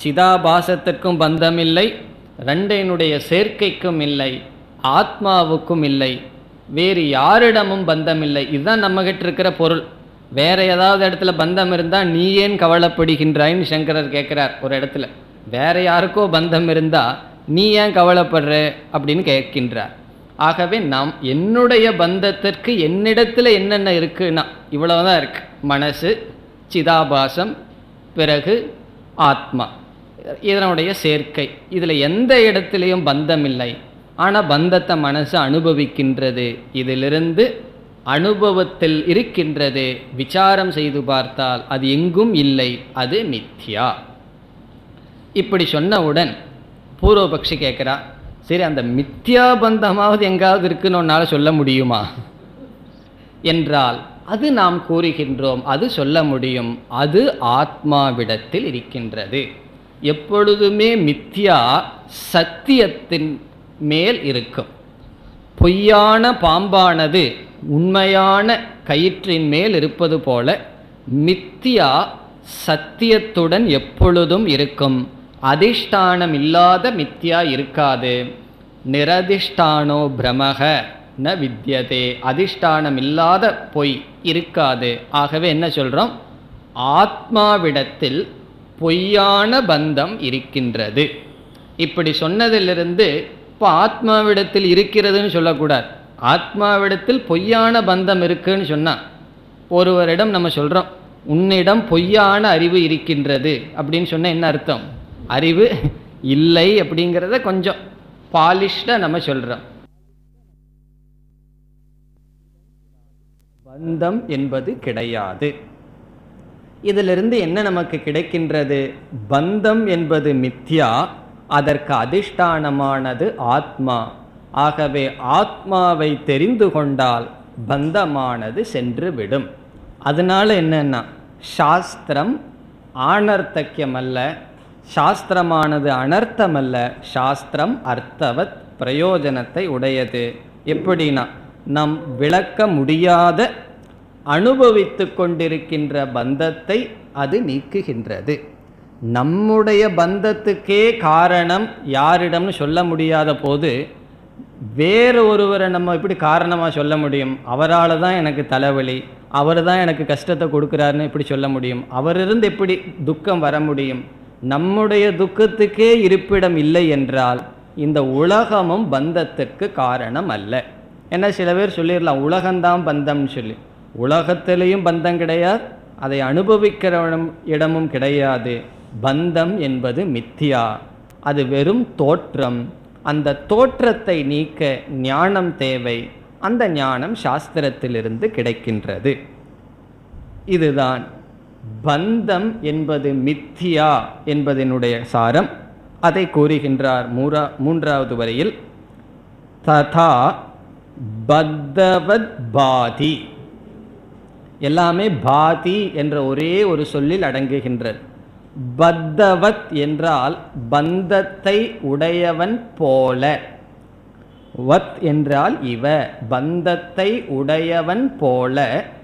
சிதாபாசத்திற்கும் பந்தம் இல்லை, ரெண்டினுடைய சேர்க்கைக்கும் இல்லை, ஆத்மாவுக்கும் இல்லை, வேறு யாரிடமும் பந்தம் இல்லை. இதுதான் நம்மகிட்ட இருக்கிற பொருள். வேற ஏதாவது இடத்துல பந்தம் இருந்தால் நீ ஏன் கவலைப்படுகின்றாயின்னு சங்கரர் கேட்குறார் ஒரு இடத்துல. வேற யாருக்கோ பந்தம் இருந்தால் நீ ஏன் கவலைப்படுற அப்படின்னு கேட்கின்றார். ஆகவே நாம் என்னுடைய பந்தத்திற்கு என்னிடத்தில் என்னென்ன இருக்குன்னா இவ்வளவுதான் இருக்கு. மனசு, சிதாபாசம், பிறகு ஆத்மா, இதனுடைய சேர்க்கை. இதில் எந்த இடத்துலையும் பந்தம் இல்லை. ஆனால் பந்தத்தை மனசு அனுபவிக்கின்றது. இதிலிருந்து அனுபவத்தில் இருக்கின்றது. விசாரம் செய்து பார்த்தால் அது எங்கும் இல்லை, அது மித்யா. இப்படி சொன்னவுடன் பூர்வபக்ஷி கேட்குறா, சரி அந்த மித்யா பந்தமாவது எங்காவது இருக்குன்னு ஒன்னால சொல்ல முடியுமா என்றால் அது நாம் கூறுகின்றோம், அது சொல்ல முடியும். அது ஆத்மாவிடத்தில் இருக்கின்றது. எப்பொழுதுமே மித்யா சத்தியத்தின் மேல் இருக்கும். பொய்யான பாம்பானது உண்மையான கயிற்றின் மேல் இருப்பது போல மித்யா சத்தியத்துடன் எப்பொழுதும் இருக்கும். அதிஷ்டானம் இல்லாத மித்யா இருக்காது. நிரதிஷ்டானோ பிரமக ந வித்யதே, அதிஷ்டானம் இல்லாத பொய் இருக்காது. ஆகவே என்ன சொல்கிறோம், ஆத்மாவிடத்தில் பொய்யான பந்தம் இருக்கின்றது. இப்படி சொன்னதிலிருந்து இப்போ ஆத்மாவிடத்தில் இருக்கிறதுன்னு சொல்லக்கூடாது. ஆத்மாவிடத்தில் பொய்யான பந்தம் இருக்குன்னு சொன்னால், ஒருவரிடம் நம்ம சொல்கிறோம் உன்னிடம் பொய்யான அறிவு இருக்கின்றது அப்படின்னு சொன்னால் என்ன அர்த்தம், அறிவு இல்லை அப்படிங்கிறத கொஞ்சம் பாலிஷ்டாக நம்ம சொல்கிறோம். பந்தம் என்பது கிடையாது. இதிலிருந்து என்ன நமக்கு கிடைக்கின்றது, பந்தம் என்பது மித்யா, அதற்கு அதிஷ்டானமானது ஆத்மா. ஆகவே ஆத்மாவை தெரிந்து கொண்டால் பந்தமானது சென்று விடும். அதனால என்னன்னா சாஸ்திரம் ஆனர்த்தக்கியம் அல்ல, சாஸ்திரமானது அனர்த்தமல்ல, சாஸ்திரம் அர்த்தவத் பிரயோஜனத்தை உடையது. எப்படின்னா நம் விளக்க முடியாத அனுபவித்து கொண்டிருக்கின்ற பந்தத்தை அது நீக்குகின்றது. நம்முடைய பந்தத்துக்கே காரணம் யாரிடம்னு சொல்ல முடியாத போது வேறு ஒருவரை நம்ம எப்படி காரணமாக சொல்ல முடியும்? அவரால் தான் எனக்கு தலைவலி, அவர் தான் எனக்கு கஷ்டத்தை கொடுக்குறாருன்னு எப்படி சொல்ல முடியும்? அவரிருந்து எப்படி துக்கம் வர முடியும்? நம்முடைய துக்கத்துக்கே இருப்பிடம் இல்லை என்றால் இந்த உலகமும் பந்தத்திற்கு காரணம் அல்ல. ஏன்னா சில பேர் சொல்லிடலாம் உலகம்தான் பந்தம்னு சொல்லி. உலகத்திலையும் பந்தம் கிடையாது, அதை அனுபவிக்கிற இடமும் கிடையாது. பந்தம் என்பது மித்யா, அது வெறும் தோற்றம். அந்த தோற்றத்தை நீக்க ஞானம் தேவை. அந்த ஞானம் சாஸ்திரத்திலிருந்து கிடைக்கின்றது. இதுதான் பந்தம் என்பது மித்யா என்பதனுடைய சாரம். அதை கூறுகின்றார் மூரா மூன்றாவது வரியில். ததா பத்தவத் பாதி, எல்லாமே பாதி என்ற ஒரே ஒரு சொல்லில் அடங்குகின்றது. பத்தவத் என்றால் பந்தத்தை உடையவன் போல, வத் என்றால் இவ, பந்தத்தை உடையவன் போல.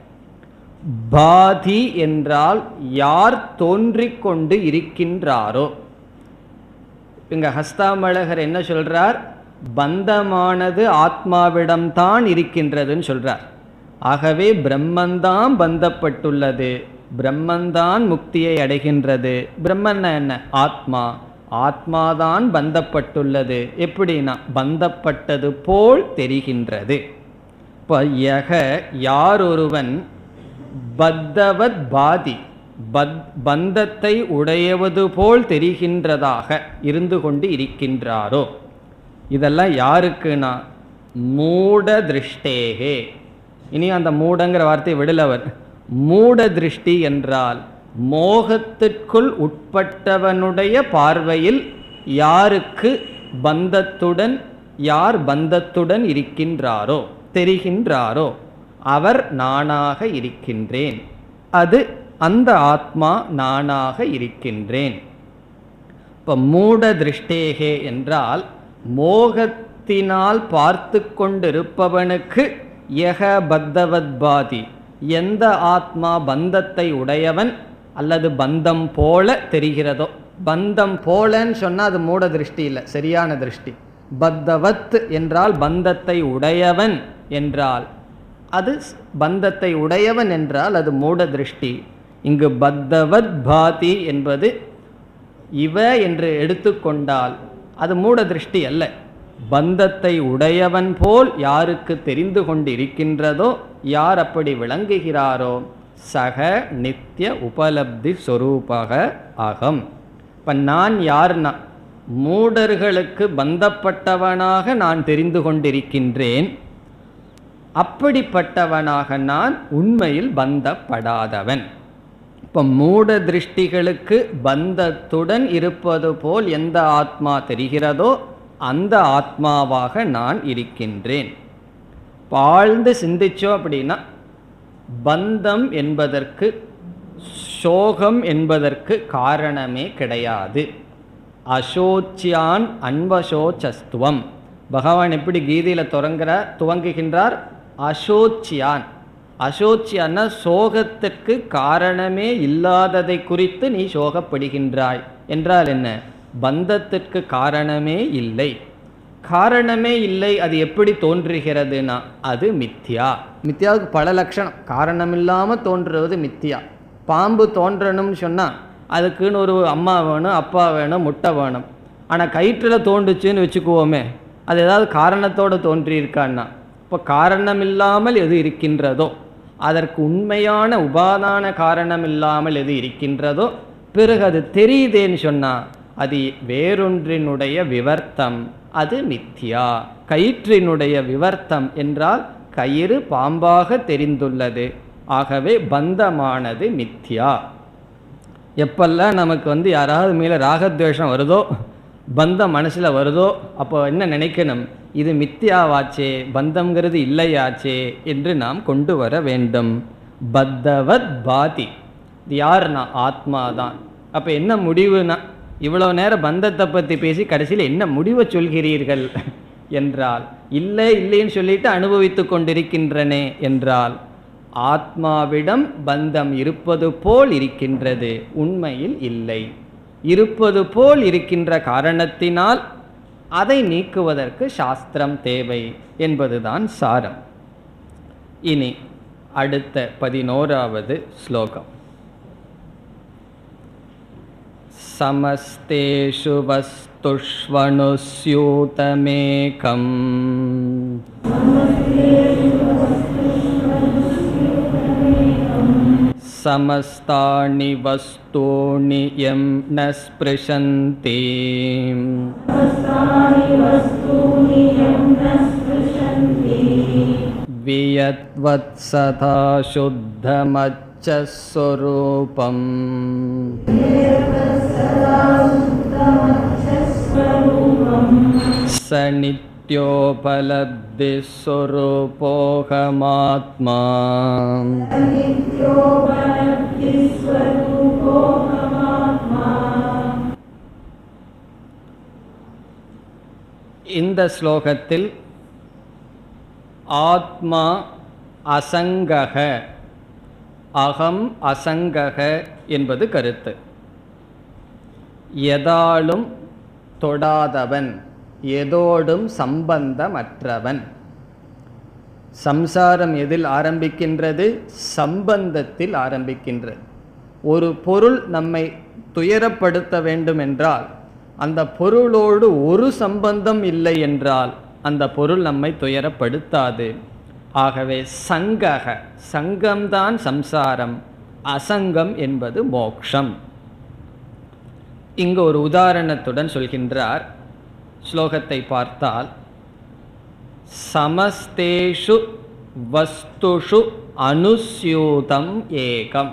பாதி என்றால் யார் தோன்றிக் கொண்டு இருக்கின்றாரோ. இங்க ஹஸ்தாமழகர் என்ன சொல்றார், பந்தமானது ஆத்மாவிடம்தான் இருக்கின்றதுன்னு சொல்றார். ஆகவே பிரம்மந்தான் பந்தப்பட்டுள்ளது, பிரம்மந்தான் முக்தியை அடைகின்றது. பிரம்மன் என்ன, ஆத்மா, ஆத்மாதான் பந்தப்பட்டுள்ளது. எப்படின்னா பந்தப்பட்டது போல் தெரிகின்றது. இப்போ யக யார் ஒருவன் பத்தவத் பாதி, பத் பந்தத்தை உடையவது போல் தெரிகின்றதாக இருந்து கொண்டு இருக்கின்றாரோ. இதெல்லாம் யாருக்குன்னா மூட திருஷ்டேகே. இனி அந்த மூடங்கிற வார்த்தையை விடலவர். மூட திருஷ்டி என்றால் மோகத்திற்குள் உட்பட்டவனுடைய பார்வையில் யாருக்கு பந்தத்துடன் யார் பந்தத்துடன் இருக்கின்றாரோ தெரிகின்றாரோ அவர் நானாக இருக்கின்றேன், அது அந்த ஆத்மா நானாக இருக்கின்றேன். இப்போ மூட திருஷ்டேகே என்றால் மோகத்தினால் பார்த்து கொண்டிருப்பவனுக்கு யக பத்தவத் பாதி, எந்த ஆத்மா பந்தத்தை உடையவன் அல்லது பந்தம் போல தெரிகிறதோ. பந்தம் போலன்னு சொன்னால் அது மூட திருஷ்டி இல்லை, சரியான திருஷ்டி. பத்தவத் என்றால் பந்தத்தை உடையவன் என்றால் அது பந்தத்தை உடையவன் என்றால் அது மூட திருஷ்டி. இங்கு பத்தவத் பாதி என்பது இவ என்று எடுத்துக்கொண்டால் அது மூட திருஷ்டி அல்ல. பந்தத்தை உடையவன் போல் யாருக்கு தெரிந்து கொண்டு இருக்கின்றதோ, யார் அப்படி விளங்குகிறாரோ, சக நித்திய உபலப்தி சொரூபக அகம். இப்போ நான் யார்னா மூடர்களுக்கு பந்தப்பட்டவனாக நான் தெரிந்து கொண்டிருக்கின்றேன். அப்படிப்பட்டவனாக நான் உண்மையில் பந்தப்படாதவன். இப்போ மூட திருஷ்டிகளுக்கு பந்தத்துடன் இருப்பது போல் எந்த ஆத்மா தெரிகிறதோ அந்த ஆத்மாவாக நான் இருக்கின்றேன். ஆழ்ந்து சிந்திச்சோம் அப்படின்னா பந்தம் என்பதற்கு சோகம் என்பதற்கு காரணமே கிடையாது. அசோச்சியான் அன்வசோச்சஸ்துவம். பகவான் எப்படி கீதையில் தொடங்குகிறார் துவங்குகின்றார்? அசோச்சியான். அசோச்சியான்னா சோகத்திற்கு காரணமே இல்லாததை குறித்து நீ சோகப்படுகின்றாய் என்றால் என்ன? பந்தத்திற்கு காரணமே இல்லை. காரணமே இல்லை, அது எப்படி தோன்றுகிறதுனா அது மித்யா. மித்யாவுக்கு பல லட்சணம். காரணமில்லாமல் தோன்றுவது மித்யா. பாம்பு தோன்றணும்னு சொன்னால் அதுக்குன்னு ஒரு அம்மா வேணும், அப்பா வேணும், முட்டை வேணும். ஆனால் கயிற்றில் தோன்றுச்சுன்னு வச்சுக்குவோமே, அது ஏதாவது காரணத்தோடு தோன்றியிருக்கான்னா, இப்போ காரணம் இல்லாமல் எது இருக்கின்றதோ, அதற்கு உண்மையான உபாதான காரணம் இல்லாமல் எது இருக்கின்றதோ, பிறகு அது தெரியுதேன்னு சொன்னால் அது வேறொன்றினுடைய விவர்த்தம், அது மித்யா. கயிற்றினுடைய விவர்த்தம் என்றால் கயிறு பாம்பாக தெரிந்துள்ளது. ஆகவே பந்தமானது மித்யா. எப்பெல்லாம் நமக்கு வந்து யாராவது மேலே ராகத்வேஷம் வருதோ, பந்தம் மனசில் வருதோ, அப்போ என்ன நினைக்கணும்? இது மித்யாவாச்சே, பந்தம்ங்கிறது இல்லையாச்சே என்று நாம் கொண்டு வர வேண்டும். பத்தவத் பாதி. இது யாருன்னா ஆத்மாதான். அப்போ என்ன முடிவுனா, இவ்வளோ நேரம் பந்தத்தை பற்றி பேசி கடைசியில் என்ன முடிவை சொல்கிறீர்கள் என்றால், இல்லை இல்லைன்னு சொல்லிட்டு அனுபவித்து கொண்டிருக்கின்றனே என்றால், ஆத்மாவிடம் பந்தம் இருப்பது போல் இருக்கின்றது, உண்மையில் இல்லை. இருப்பது போல் இருக்கின்ற காரணத்தினால் அதை நீக்குவதற்கு சாஸ்திரம் தேவை என்பதுதான் சாரம். இனி அடுத்த பதினோராவது ஸ்லோகம். சமஸ்தேஷு வஸ்துஷ்வனுஸ்யூதமேகம் சமஸ்தானி வஸ்தூனி யம் ந ஸ்பிருஷந்தி வியத்வத் சதா சுத்தமச்ச ஸ்வரூபம் ச நித்யோபலப்தி ஸ்வரூபோஹமாத்மா. இந்த ஸ்லோகத்தில் ஆத்மா அசங்கக, அகம் அசங்கக என்பது கருத்து. எதாலும் தொடாதவன், எதோடும் சம்பந்தமற்றவன். சம்சாரம் எதில் ஆரம்பிக்கின்றது? சம்பந்தத்தில் ஆரம்பிக்கின்றது. ஒரு பொருள் நம்மை துயரப்படுத்த வேண்டும் என்றால் அந்த பொருளோடு ஒரு சம்பந்தம் இல்லை என்றால் அந்த பொருள் நம்மை துயரப்படுத்தாது. ஆகவே சங்கக, சங்கம்தான் சம்சாரம், அசங்கம் என்பது மோக்ஷம். இங்கு ஒரு உதாரணத்துடன் சொல்கின்றார். ஸ்லோகத்தை பார்த்தால், சமஸ்தேஷு வஸ்துஷு அனுஸ்யூதம் ஏகம்.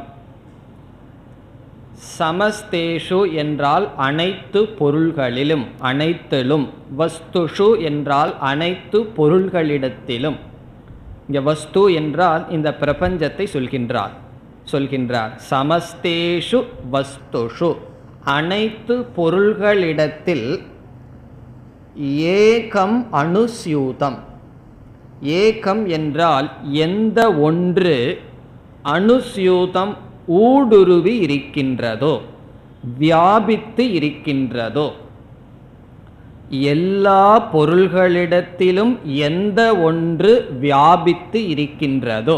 சமஸ்தேஷு என்றால் அனைத்து பொருள்களிலும், அனைத்திலும். வஸ்துஷு என்றால் அனைத்து பொருள்களிடத்திலும். இங்கே வஸ்து என்றால் இந்த பிரபஞ்சத்தை சொல்கின்றார் சொல்கின்றார் சமஸ்தேஷு வஸ்துஷு, அனைத்து பொருள்களிடத்தில் ஏகம் அனுஸ்யூதம். ஏகம் என்றால் எந்த ஒன்று அனுஸ்யூதம் ஊடுருவி இருக்கின்றதோ. வியாபித்து இருக்கின்றதோ, எல்லா பொருள்களிடத்திலும் எந்த ஒன்று வியாபித்து இருக்கின்றதோ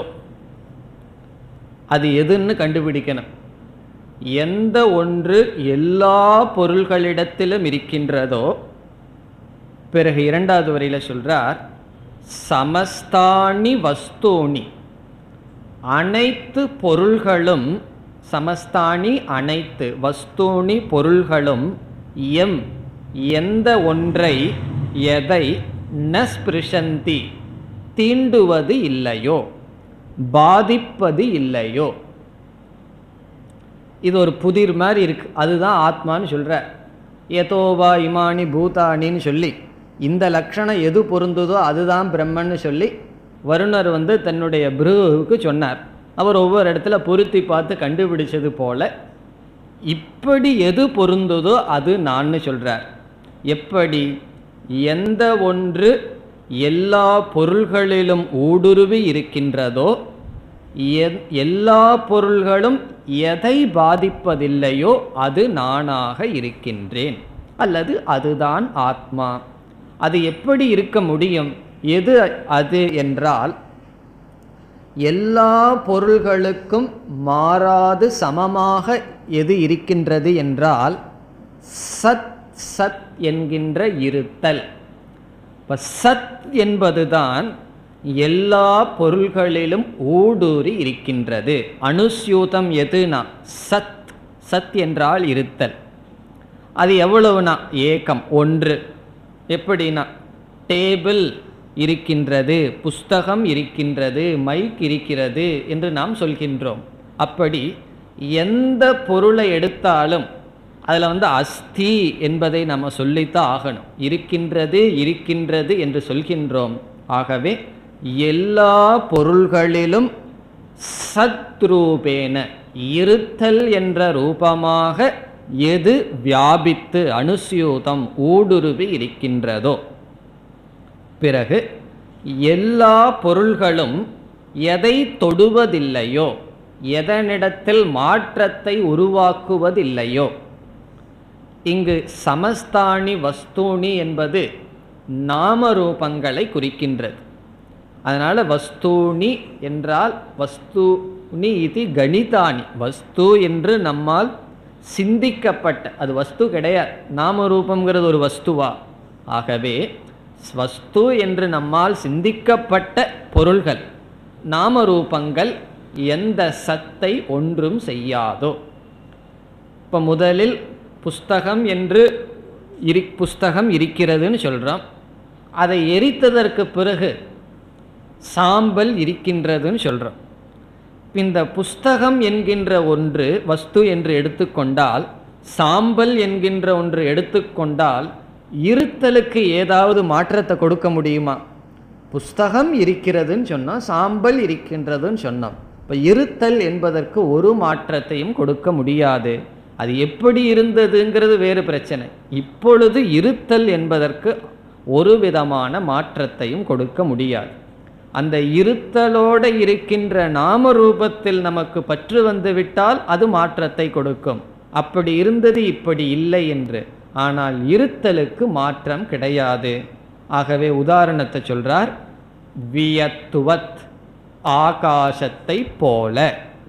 அது எதுன்னு கண்டுபிடிக்கணும். எந்த ஒன்று எல்லா பொருள்களிடத்திலும் இருக்கின்றதோ, பிறகு இரண்டாவது வரியில் சொல்றார், சமஸ்தானி வஸ்தூனி, அனைத்து பொருள்களும், சமஸ்தானி அனைத்து, வஸ்தூனி பொருள்களும், எம் எந்த ஒன்றை, எதை, ந ஸ்பிருஷந்தி தீண்டுவது இல்லையோ, பாதிப்பது இல்லையோ. இது ஒரு புதிர் மாதிரி இருக்கு. அதுதான் ஆத்மான்னு சொல்ற. ஏதோவா இமானி பூதானின்னு சொல்லி இந்த லட்சணம் எது பொருந்துதோ அதுதான் பிரம்மன்னு சொல்லி வருணர் வந்து தன்னுடைய பிருகுவுக்கு சொன்னார். அவர் ஒவ்வொரு இடத்துல பொருத்தி பார்த்து கண்டுபிடிச்சது போல இப்படி எது பொருந்துதோ அது நான்னு சொல்றார். எப்படி? எந்த ஒன்று எல்லா பொருள்களிலும் ஊடுருவி இருக்கின்றதோ, எல்லா பொருள்களும் எதை பாதிப்பதில்லையோ அது நானாக இருக்கின்றேன், அல்லது அதுதான் ஆத்மா. அது எப்படி இருக்க முடியும்? எது அது என்றால், எல்லா பொருள்களுக்கும் மாறாது சமமாக எது இருக்கின்றது என்றால் சத் சத் என்கின்ற இருத்தல். இப்ப சத் என்பதுதான் எல்லா பொருள்களிலும் ஊடுருவி இருக்கின்றது. அனுஸ்யூதம் எதுனா சத். சத் என்றால் இருத்தல். அது எவ்வளவுனா ஏகம், ஒன்று. எப்படின்னா, டேபிள் இருக்கின்றது, புஸ்தகம் இருக்கின்றது, மைக் இருக்கிறது என்று நாம் சொல்கின்றோம். அப்படி எந்த பொருளை எடுத்தாலும் அதில் வந்து அஸ்தி என்பதை நம்ம சொல்லித்தான் ஆகணும். இருக்கின்றது இருக்கின்றது என்று சொல்கின்றோம். ஆகவே எல்லா பொருள்களிலும் சத்ரூபேன இருத்தல் என்ற ரூபமாக எது வியாபித்து அனுஸ்யூதம் ஊடுருவி இருக்கின்றதோ, பிறகு எல்லா பொருள்களும் எதை தொடுவதில்லையோ, எதனிடத்தில் மாற்றத்தை உருவாக்குவதில்லையோ. இங்கு சமஸ்தானி வஸ்தூனி என்பது நாமரூபங்களை குறிக்கின்றது. அதனால் வஸ்தூனி என்றால் வஸ்தூனி இது கணிதானி, வஸ்து என்று நம்மால் சிந்திக்கப்பட்ட, அது வஸ்து கிடையாது, நாமரூபங்கிறது ஒரு வஸ்துவா. ஆகவே வஸ்து என்று நம்மால் சிந்திக்கப்பட்ட பொருள்கள், நாமரூபங்கள் எந்த சத்தை ஒன்றும் செய்யாதோ. இப்போ முதலில் புஸ்தகம் என்று இரு புஸ்தகம் இருக்கிறதுன்னு சொல்கிறோம். அதை எரித்ததற்கு பிறகு சாம்பல் இருக்கின்றதுன்னு சொல்கிறோம். இந்த புஸ்தகம் என்கின்ற ஒன்று வஸ்து என்று எடுத்துக்கொண்டால், சாம்பல் என்கின்ற ஒன்று எடுத்துக்கொண்டால் இருத்தலுக்கு ஏதாவது மாற்றத்தை கொடுக்க முடியுமா? புஸ்தகம் இருக்கிறதுன்னு சொன்னால் சாம்பல் இருக்கின்றதுன்னு சொன்னோம். இப்போ இருத்தல் என்பதற்கு ஒரு மாற்றத்தையும் கொடுக்க முடியாது. அது எப்படி இருந்ததுங்கிறது வேறு பிரச்சனை. இப்பொழுது இருத்தல் என்பதற்கு ஒரு விதமான மாற்றத்தையும் கொடுக்க முடியாது. அந்த இருத்தலோடு இருக்கின்ற நாம ரூபத்தில் நமக்கு பற்று வந்து விட்டால் அது மாற்றத்தை கொடுக்கும். அப்படி இருந்தது இப்படி இல்லை என்று. ஆனால் இருத்தலுக்கு மாற்றம் கிடையாது. ஆகவே உதாரணத்தை சொல்றார், வியத்துவத், ஆகாசத்தை போல.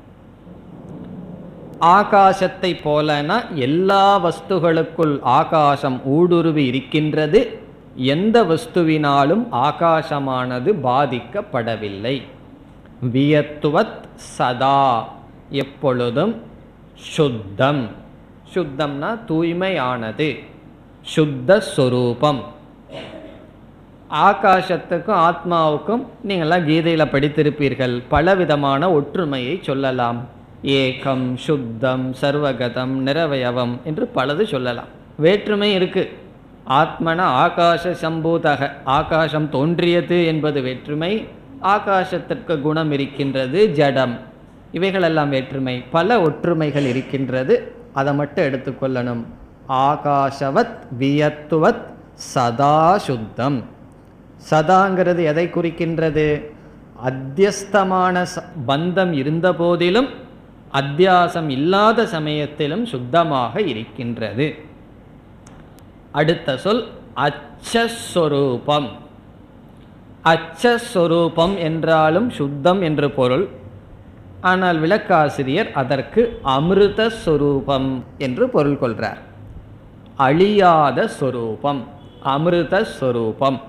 ஆகாசத்தை போலனா எல்லா வஸ்துகளுக்குள் ஆகாசம் ஊடுருவி இருக்கின்றது. எந்த வஸ்துவினாலும் ஆகாசமானது பாதிக்கப்படவில்லை. வியத்துவத் சதா, எப்பொழுதும். சுத்தம், சுத்தம்னா தூய்மையானது, சுத்த ஸ்வரூபம். ஆகாசத்துக்கும் ஆத்மாவுக்கும் நீங்கள்லாம் கீதையில் படித்திருப்பீர்கள், பலவிதமான ஒற்றுமையை சொல்லலாம். ஏகம், சுத்தம், சர்வகதம், நிரவயவம் என்று பலது சொல்லலாம். வேற்றுமை இருக்கு. ஆத்மன ஆகாச சம்பூதக, ஆகாசம் தோன்றியது என்பது வேற்றுமை. ஆகாசத்திற்கு குணம் இருக்கின்றது, ஜடம், இவைகளெல்லாம் வேற்றுமை. பல ஒற்றுமைகள் இருக்கின்றது. அதை மட்டும் எடுத்துக்கொள்ளணும். ஆகாசவத் வியத்துவத் சதா சுத்தம். சதாங்கிறது எதை குறிக்கின்றது? அத்தியஸ்தமான பந்தம் இருந்த போதிலும் அத்தியாசம் இல்லாத சமயத்திலும் சுத்தமாக இருக்கின்றது. அடுத்த சொல் அச்சஸ்வரூபம். அச்சஸ்வரூபம் என்றாலும் சுத்தம் என்று பொருள். ஆனால் விளக்காசிரியர் அதற்கு அமிர்தஸ்வரூபம் என்று பொருள் கொள்கிறார். அழியாத ஸ்வரூபம், அமிர்தஸ்வரூபம்.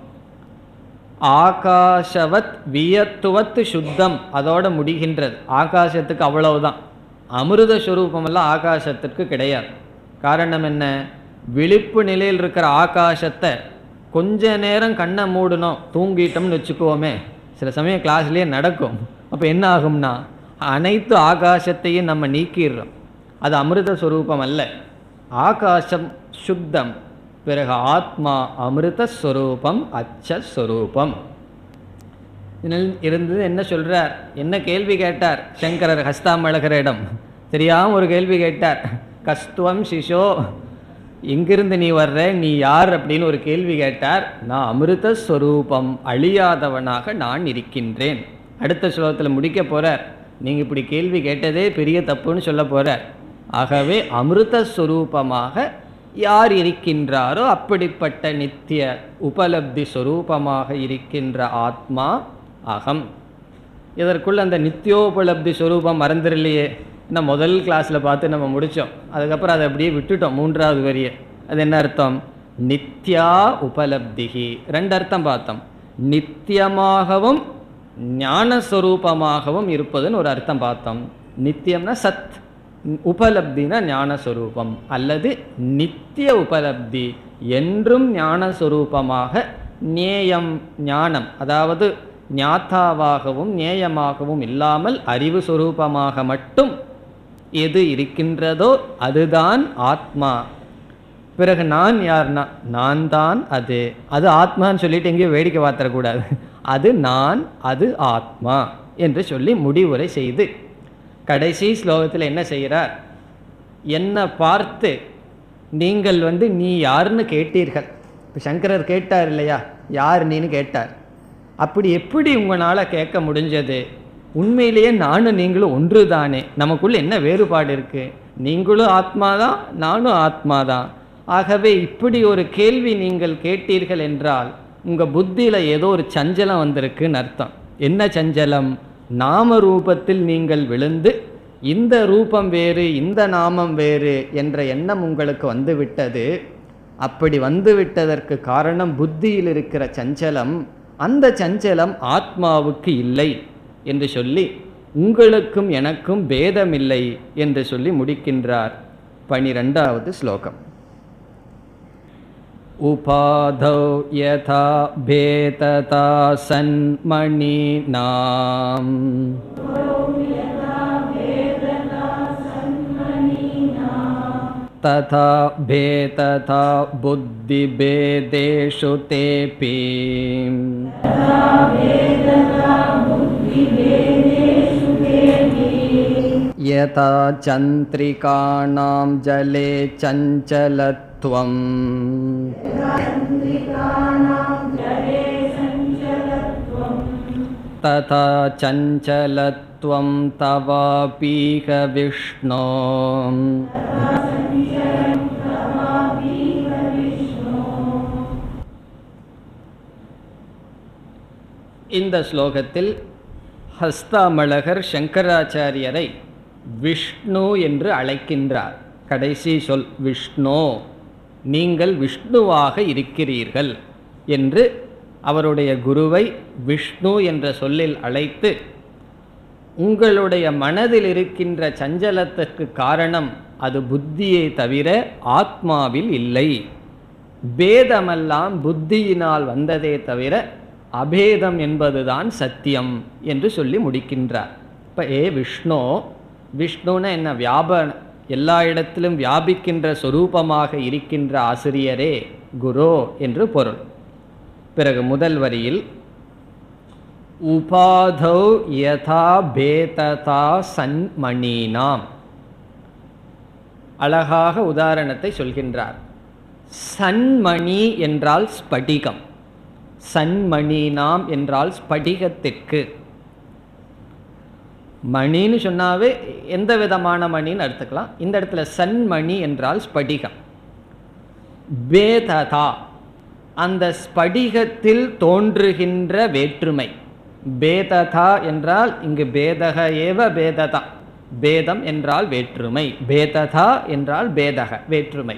ஆகாஷவத் வியத்துவத் சுத்தம் அதோட முடிகின்றது. ஆகாசத்துக்கு அவ்வளவுதான். அமிர்த ஸ்வரூபமெல்லாம் ஆகாசத்திற்கு கிடையாது. காரணம் என்ன? விழிப்பு நிலையில் இருக்கிற ஆகாசத்தை கொஞ்ச நேரம் கண்ணை மூடணும், தூங்கிட்டோம்னு வச்சுக்குவோமே, சில சமயம் கிளாஸ்லேயே நடக்கும். அப்போ என்ன ஆகும்னா அனைத்து ஆகாசத்தையும் நம்ம நீக்கிடுறோம். அது அமிர்த ஸ்வரூபம் அல்ல. ஆகாசம் சுத்தம், பிறகு ஆத்மா அமிர்தஸ்வரூபம், அச்சஸ்வரூபம். இருந்தது என்ன சொல்றார்? என்ன கேள்வி கேட்டார் சங்கரர் ஹஸ்தாமலகரிடம்? தெரியாம ஒரு கேள்வி கேட்டார். கஸ்துவம் சிஷோ, எங்கிருந்து நீ வர்ற, நீ யார் அப்படின்னு ஒரு கேள்வி கேட்டார். நான் அமிர்தஸ்வரூபம், அழியாதவனாக நான் இருக்கின்றேன். அடுத்த ஸ்லோகத்தில் முடிக்க போறார். நீங்க இப்படி கேள்வி கேட்டதே பெரிய தப்புன்னு சொல்ல போறார். ஆகவே அமிர்தஸ்வரூபமாக யார் இருக்கின்றாரோ அப்படிப்பட்ட நித்திய உபலப்தி ஸ்வரூபமாக இருக்கின்ற ஆத்மா அகம். இதற்குள்ள அந்த நித்தியோபலப்தி ஸ்வரூபம் மறந்துடலையே. ஏன்னா முதல் கிளாஸில் பார்த்து நம்ம முடித்தோம், அதுக்கப்புறம் அதை அப்படியே விட்டுட்டோம். மூன்றாவது வரிய அது என்ன அர்த்தம்? நித்யா உபலப்திகி. ரெண்டு அர்த்தம் பார்த்தோம். நித்தியமாகவும் ஞானஸ்வரூபமாகவும் இருப்பதுன்னு ஒரு அர்த்தம் பார்த்தோம். நித்தியம்னா சத், உபலப்தினா ஞானஸ்வரூபம், அல்லது நித்திய உபலப்தி என்றும் ஞானஸ்வரூபமாக, நேயம் ஞானம் அதாவது ஞாத்தாவாகவும் நேயமாகவும் இல்லாமல் அறிவு சுரூபமாக மட்டும் எது இருக்கின்றதோ அதுதான் ஆத்மா. பிறகு நான் யார்னா நான் தான் அது. அது ஆத்மான்னு சொல்லிட்டு எங்கேயோ வேடிக்கை பார்த்தரக்கூடாது. அது நான், அது ஆத்மா என்று சொல்லி முடிவுரை செய்து கடைசி ஸ்லோகத்தில் என்ன செய்கிறார்? என்னை பார்த்து நீங்கள் வந்து நீ யாருன்னு கேட்டீர்கள். இப்போ சங்கரர் கேட்டார் இல்லையா, யார் நீன்னு கேட்டார். அப்படி எப்படி உங்களால் கேட்க முடிஞ்சது? உண்மையிலேயே நானும் நீங்களும் ஒன்று தானே, நமக்குள்ள என்ன வேறுபாடு இருக்கு? நீங்களும் ஆத்மாதான், நானும் ஆத்மாதான். ஆகவே இப்படி ஒரு கேள்வி நீங்கள் கேட்டீர்கள் என்றால் உங்கள் புத்தியில் ஏதோ ஒரு சஞ்சலம் வந்திருக்குன்னு அர்த்தம். என்ன சஞ்சலம்? நாம ரூபத்தில் நீங்கள் விழுந்து இந்த ரூபம் வேறு இந்த நாமம் வேறு என்ற எண்ணம் உங்களுக்கு வந்துவிட்டது. அப்படி வந்துவிட்டதற்கு காரணம் புத்தியில் இருக்கிற சஞ்சலம். அந்த சஞ்சலம் ஆத்மாவுக்கு இல்லை என்று சொல்லி உங்களுக்கும் எனக்கும் பேதமில்லை என்று சொல்லி முடிக்கின்றார். பனிரெண்டாவது ஸ்லோகம். உபாதௌ யதா பேததா சன்மணீநாம் ததா பேததா புத்தி பேதேஷு தேபி யதா சந்திரிகாணாம் ஜலே சஞ்சலத்வம் ததா சஞ்சலத்வம் தவாபீஹ விஷ்ணோ இந்த ஸ்லோகத்தில் ஹஸ்தாமலகர் சங்கராச்சாரியரை விஷ்ணு என்று அழைக்கின்றார். கடைசி சொல் விஷ்ணு, நீங்கள் விஷ்ணுவாக இருக்கிறீர்கள் என்று அவருடைய குருவை விஷ்ணு என்ற சொல்லில் அழைத்து, உங்களுடைய மனதில் இருக்கின்ற சஞ்சலத்திற்கு காரணம் அது புத்தியை தவிர ஆத்மாவில் இல்லை. பேதமெல்லாம் புத்தியினால் வந்ததே தவிர அபேதம் என்பதுதான் சத்தியம் என்று சொல்லி முடிக்கின்றார். இப்போ ஏ விஷ்ணு, விஷ்ணுன்னு என்ன? வியாப எல்லா இடத்திலும் வியாபிக்கின்ற சொரூபமாக இருக்கின்ற ஆசிரியரே, குரு என்று பொருள். பிறகு முதல் வரியில் உபாதௌ யதா பேததா சன்மணீனாம், அழகாக உதாரணத்தை சொல்கின்றார். சன்மணி என்றால் ஸ்படிகம், சன்மணீனாம் என்றால் ஸ்படிகத்திற்கு. மணின்னு சொன்னாவே எந்த விதமான மணின்னு எடுத்துக்கலாம். இந்த இடத்துல சன்மணி என்றால் ஸ்படிகம். பேததா அந்த ஸ்படிகத்தில் தோன்றுகின்ற வேற்றுமை. பேததா என்றால் இங்கு பேதக ஏவ பேததா, பேதம் என்றால் வேற்றுமை, பேததா என்றால் பேதக வேற்றுமை.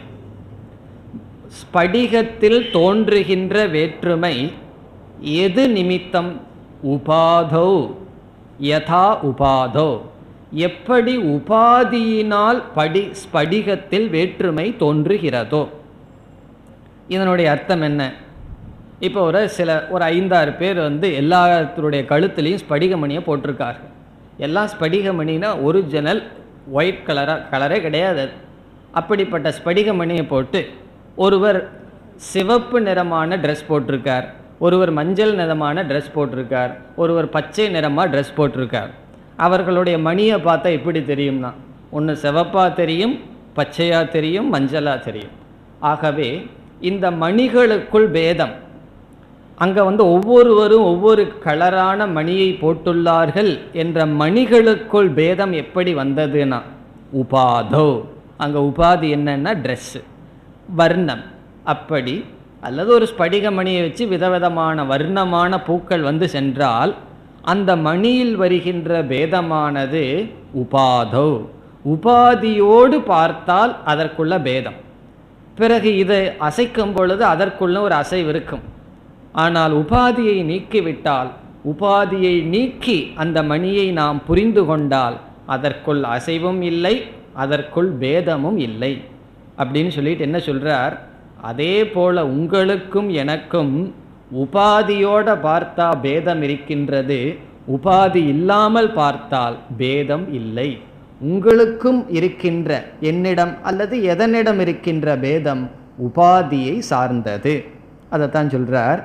ஸ்படிகத்தில் தோன்றுகின்ற வேற்றுமை எது நிமித்தம்? உபாதோ, யதா உபாதோ, எப்படி உபாதியினால் படி ஸ்படிகத்தில் வேற்றுமை தோன்றுகிறதோ. இதனுடைய அர்த்தம் என்ன? இப்போ ஒரு சில ஒரு ஐந்தாறு பேர் வந்து எல்லாத்துடைய கழுத்துலேயும் ஸ்படிகமணியை போட்டிருக்கார்கள். எல்லாம் ஸ்படிகமணினா ஒரிஜினல் ஒயிட் கலராக கலரே கிடையாது. அப்படிப்பட்ட ஸ்படிகமணியை போட்டு ஒருவர் சிவப்பு நிறமான ட்ரெஸ் போட்டிருக்கார், ஒருவர் மஞ்சள் நிறமான ட்ரெஸ் போட்டிருக்கார், ஒருவர் பச்சை நிறமாக ட்ரெஸ் போட்டிருக்கார். அவர்களுடைய மணியை பார்த்தா எப்படி தெரியும்னா, ஒன்று சிவப்பாக தெரியும், பச்சையாக தெரியும், மஞ்சளாக தெரியும். ஆகவே இந்த மணிகளுக்குள் பேதம். அங்கே வந்து ஒவ்வொருவரும் ஒவ்வொரு கலரான மணியை போட்டுள்ளார்கள் என்ற மணிகளுக்குள் பேதம் எப்படி வந்ததுன்னா உபாதோ. அங்கே உபாதி என்னன்னா ட்ரெஸ்ஸு, வர்ணம். அப்படி அல்லது ஒரு ஸ்படிக மணியை வச்சு விதவிதமான வர்ணமான பூக்கள் வந்து சென்றால் அந்த மணியில் வருகின்ற பேதமானது உபாதோ. உபாதியோடு பார்த்தால் அதற்குள்ள பேதம். பிறகு இதை அசைக்கும் பொழுது அதற்குள்ள ஒரு அசைவு இருக்கும். ஆனால் உபாதியை நீக்கிவிட்டால், உபாதியை நீக்கி அந்த மணியை நாம் புரிந்து கொண்டால் அதற்குள் அசைவும் இல்லை, அதற்குள் பேதமும் இல்லை அப்படின்னு சொல்லிட்டு என்ன சொல்றார்? அதே போல உங்களுக்கும் எனக்கும் உபாதியோட பார்த்தா பேதம் இருக்கின்றது, உபாதி இல்லாமல் பார்த்தால் பேதம் இல்லை. உங்களுக்கும் இருக்கின்ற என்னிடம் அல்லது எதனிடம் இருக்கின்ற பேதம் உபாதியை சார்ந்தது. அதைத்தான் சொல்றார்.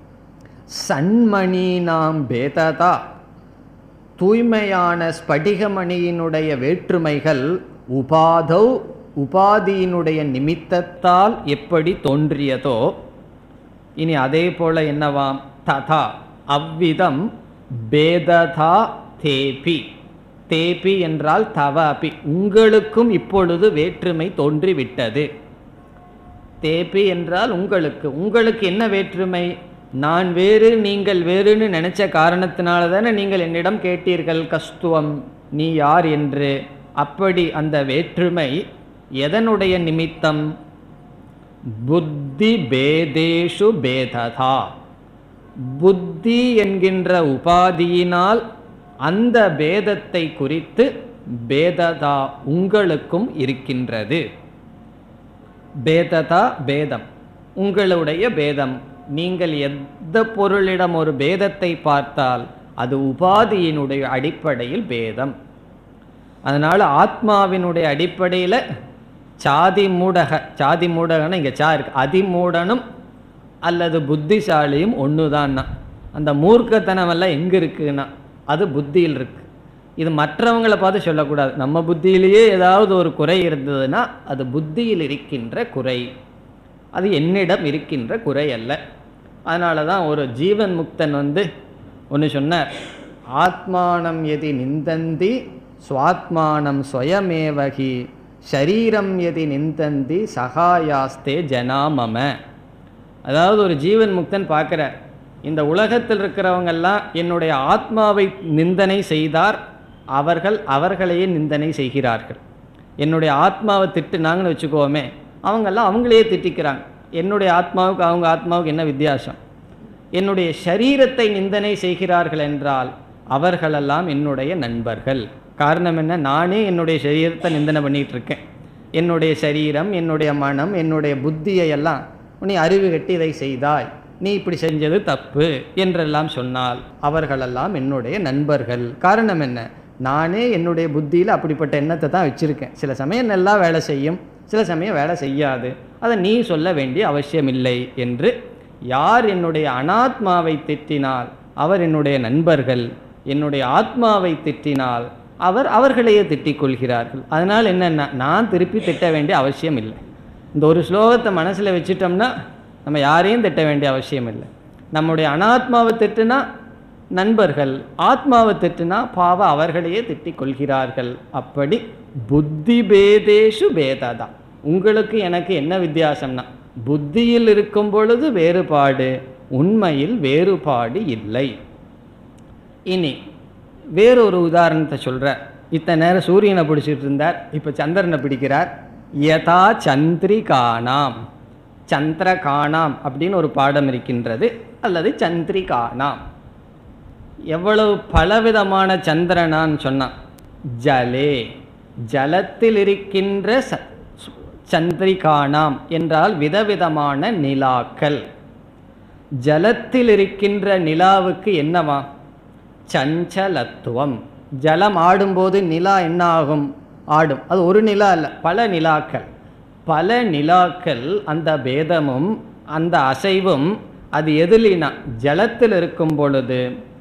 சன்மணி நாம் பேததா, தூய்மையான ஸ்படிகமணியினுடைய வேற்றுமைகள் உபாதௌ, உபாதியினுடைய நிமித்தத்தால் எப்படி தோன்றியதோ. இனி அதே போல என்னவாம்? ததா அவ்விதம் பேததா தேபி. தேபி என்றால் தவாபி, உங்களுக்கும் இப்பொழுது வேற்றுமை தோன்றிவிட்டது. தேபி என்றால் உங்களுக்கு. உங்களுக்கு என்ன வேற்றுமை? நான் வேறு நீங்கள் வேறுன்னு நினைச்ச காரணத்தினால தானே நீங்கள் என்னிடம் கேட்டீர்கள் கஸ்துவம், நீ யார் என்று. அப்படி அந்த வேற்றுமை எதனுடைய நிமித்தம்? புத்தி பேதேஷு பேததா, புத்தி என்கின்ற உபாதியினால் அந்த பேதத்தை குறித்து பேததா உங்களுக்கும் இருக்கின்றது. பேததா பேதம், உங்களுடைய பேதம். நீங்கள் எந்த பொருளிடம் ஒரு பேதத்தை பார்த்தால் அது உபாதியினுடைய அடிப்படையில் பேதம். அதனால் ஆத்மாவினுடைய அடிப்படையில் சாதி மூடக, சாதி மூடகன்னா இங்கே சா இருக்கு, அதிமூடனும் அல்லது புத்திசாலியும் ஒன்று தான்னா. அந்த மூர்க்கத்தனமெல்லாம் எங்கே இருக்குன்னா அது புத்தியில் இருக்கு. இது மற்றவங்களை பார்த்து சொல்லக்கூடாது. நம்ம புத்தியிலேயே ஏதாவது ஒரு குறை இருந்ததுன்னா அது புத்தியில் இருக்கின்ற குறை, அது என்னிடம் இருக்கின்ற குறை அல்ல. அதனால தான் ஒரு ஜீவன் முக்தன் வந்து ஒன்று சொன்னார், ஆத்மானம் எதி நிந்தந்தி ஸ்வாத்மானம் ஸ்வயமேவகி ஷரீரம் எதி நிந்தந்தி சகாயாஸ்தே ஜனாமம. அதாவது ஒரு ஜீவன் முக்தன் பார்க்குறார், இந்த உலகத்தில் இருக்கிறவங்கெல்லாம் என்னுடைய ஆத்மாவை நிந்தனை செய்தார், அவர்கள் அவர்களையே நிந்தனை செய்கிறார்கள். என்னுடைய ஆத்மாவை திட்டுனாங்கன்னு வச்சுக்கோமே, அவங்கெல்லாம் அவங்களையே திட்டிக்கிறாங்க. என்னுடைய ஆத்மாவுக்கு அவங்க ஆத்மாவுக்கு என்ன வித்தியாசம்? என்னுடைய சரீரத்தை நிந்தனை செய்கிறார்கள் என்றால் அவர்களெல்லாம் என்னுடைய நண்பர்கள். காரணம் என்ன? நானே என்னுடைய சரீரத்தை நிந்தனை பண்ணிகிட்டு இருக்கேன். என்னுடைய சரீரம், என்னுடைய மனம், என்னுடைய புத்தியை எல்லாம் நீ அறிவு கட்டி இதை செய்தாய், நீ இப்படி செஞ்சது தப்பு என்றெல்லாம் சொன்னால் அவர்களெல்லாம் என்னுடைய நண்பர்கள். காரணம் என்ன? நானே என்னுடைய புத்தியில் அப்படிப்பட்ட எண்ணத்தை தான் வச்சுருக்கேன். சில சமயம் நல்லா வேலை செய்யும், சில சமயம் வேலை செய்யாது. அதை நீ சொல்ல வேண்டிய அவசியமில்லை என்று. யார் என்னுடைய அனாத்மாவை திட்டினால் அவர் என்னுடைய நண்பர்கள், என்னுடைய ஆத்மாவை திட்டினால் அவர் அவர்களையே திட்டிக் கொள்கிறார்கள். அதனால் என்னென்னா நான் திருப்பி திட்ட வேண்டிய அவசியம் இல்லை. இந்த ஒரு ஸ்லோகத்தை மனசில் வச்சுட்டோம்னா நம்ம யாரையும் திட்ட வேண்டிய அவசியம் இல்லை. நம்முடைய அனாத்மாவை திட்டுனா நண்பர்கள் ஆத்மாவை திட்டுனா பாவ அவர்களையே திட்டிக் கொள்கிறார்கள். அப்படி புத்தி பேதேஷு பேததா. உங்களுக்கு எனக்கு என்ன வித்தியாசம்னா புத்தியில் இருக்கும் பொழுது வேறுபாடு, உண்மையில் வேறுபாடு இல்லை. இனி வேறொரு உதாரணத்தை சொல்கிறார். இத்தனை நேரம் சூரியனை பிடிச்சிட்டு இருந்தார், இப்போ சந்திரனை பிடிக்கிறார். யதா சந்திரிகானாம், சந்திரகானாம் அப்படின்னு ஒரு பாடம் இருக்கின்றது, அல்லது சந்திரிகானாம். எவ்வளவு பலவிதமான சந்திரனான்னு சொன்னான். ஜலே, ஜலத்தில் இருக்கின்ற சந்திரிகானாம் என்றால் விதவிதமான நிலாக்கள். ஜலத்தில் இருக்கின்ற நிலாவுக்கு என்னவா? சஞ்சலத்துவம். ஜலம் ஆடும்போது நிலா என்ன ஆகும்? ஆடும். அது ஒரு நிலா அல்ல, பல நிலாக்கள். பல நிலாக்கள். அந்த பேதமும் அந்த அசைவும் அது எதிலினா ஜலத்தில் இருக்கும் பொழுது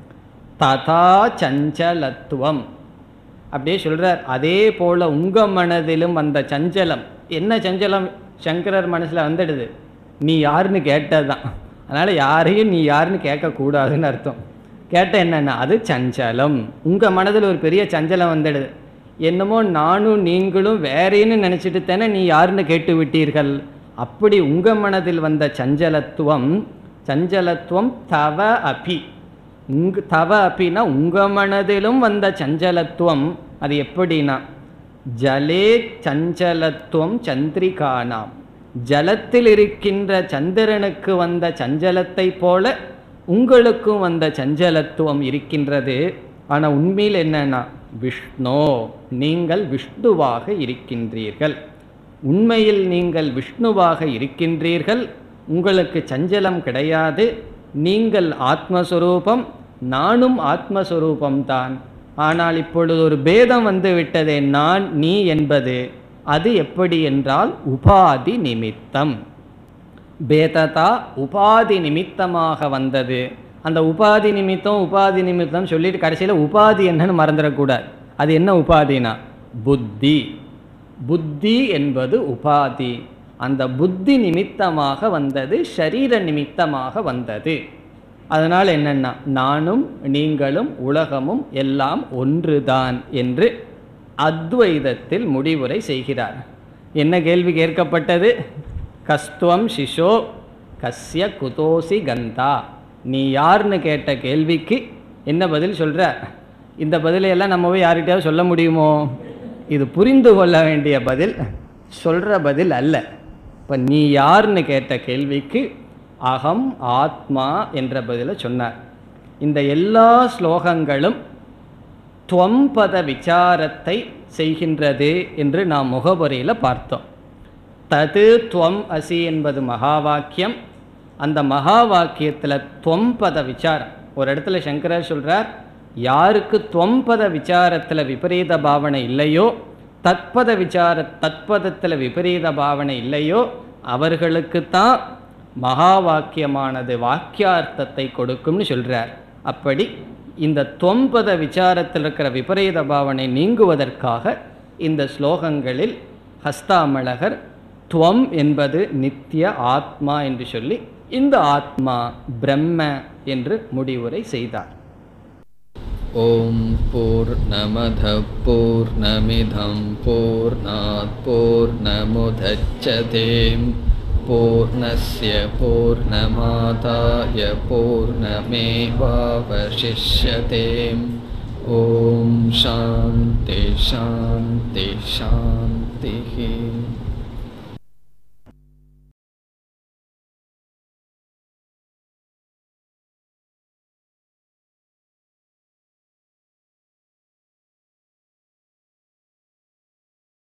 ததா சஞ்சலத்துவம். அப்படியே சொல்றார். அதே போல உங்க மனதிலும் அந்த சஞ்சலம். என்ன சஞ்சலம்? சங்கரர் மனசுல வந்துடுது, நீ யாருன்னு கேட்டதுதான். அதனால யாரையும் நீ யாருன்னு கேட்கக்கூடாதுன்னு அர்த்தம். கேட்ட என்னன்னா அது சஞ்சலம். உங்க மனதில் ஒரு பெரிய சஞ்சலம் வந்துடுது. என்னமோ நானும் நீங்களும் வேறேன்னு நினைச்சிட்டு தானே நீ யாருன்னு கேட்டு விட்டீர்கள். அப்படி உங்க மனதில் வந்த சஞ்சலத்துவம், சஞ்சலத்துவம் தவ அபி, உங்க தவ அப்பின்னா உங்க மனதிலும் வந்த சஞ்சலத்துவம். அது எப்படின்னா ஜலே சஞ்சலத்துவம் சந்திரிகானாம். ஜலத்தில் இருக்கின்ற சந்திரனுக்கு வந்த சஞ்சலத்தை போல உங்களுக்கும் வந்த சஞ்சலத்துவம் இருக்கின்றது. ஆனால் உண்மையில் என்னன்னா விஷ்ணு, நீங்கள் விஷ்ணுவாக இருக்கின்றீர்கள். உண்மையில் நீங்கள் விஷ்ணுவாக இருக்கின்றீர்கள். உங்களுக்கு சஞ்சலம் கிடையாது. நீங்கள் ஆத்மஸ்வரூபம், நானும் ஆத்மஸ்வரூபம்தான். ஆனால் இப்பொழுது ஒரு பேதம் வந்து விட்டதே, நான் நீ என்பது. அது எப்படி என்றால் உபாதி நிமித்தம். பேததா உபாதி நிமித்தமாக வந்தது. அந்த உபாதி நிமித்தம் உபாதி நிமித்தம் சொல்லிட்டு கடைசியில் உபாதி என்னன்னு மறந்துடக்கூடாது. அது என்ன உபாதினா புத்தி. புத்தி என்பது உபாதி. அந்த புத்தி நிமித்தமாக வந்தது, ஷரீர நிமித்தமாக வந்தது. அதனால் என்னன்னா நானும் நீங்களும் உலகமும் எல்லாம் ஒன்றுதான் என்று அத்வைதத்தில் முடிவுரை செய்கிறார். என்ன கேள்வி கேட்கப்பட்டது? கஸ்துவம் சிஷோ கஸ்ய குதோசி கந்தா. நீ யாருன்னு கேட்ட கேள்விக்கு என்ன பதில் சொல்ற? இந்த பதிலையெல்லாம் நம்ம போய் யார்கிட்டயாவது சொல்ல முடியுமோ? இது புரிந்து கொள்ள வேண்டிய பதில், சொல்கிற பதில் அல்ல. இப்போ நீ யாருன்னு கேட்ட கேள்விக்கு அகம் ஆத்மா என்ற பதிலை சொன்னார். இந்த எல்லா ஸ்லோகங்களும் துவம்பத விசாரத்தை செய்கின்றது என்று நாம் முகபுரையில் பார்த்தோம். தது துவம் அசி என்பது மகா வாக்கியம். அந்த மகா வாக்கியத்தில் துவம்பத விசாரம். ஒரு இடத்துல சங்கரர் சொல்கிறார், யாருக்கு துவம்பத விசாரத்தில் விபரீத பாவனை இல்லையோ, தத்பத விசார தத்பதத்தில் விபரீத பாவனை இல்லையோ, அவர்களுக்குத்தான் மகா வாக்கியமானது வாக்கியார்த்தத்தை கொடுக்கும்னு சொல்கிறார். அப்படி இந்த துவம்பத விசாரத்தில் இருக்கிற விபரீத பாவனை நீங்குவதற்காக இந்த ஸ்லோகங்களில் ஹஸ்தாமலகர் துவம் என்பது நித்திய ஆத்மா என்று சொல்லி இந்த ஆத்மா பிரம்ம என்று முடிவுரை செய்தார். ஓம் பூர்ணமத பூர்ணமிதம் பூர்ணாத் பூர்ணமுதச்யதே பூர்ணஸ்ய பூர்ணமாதாய பூர்ணமேவாவசிஷ்யதே. ஓம் சாந்தி சாந்தி சாந்தி.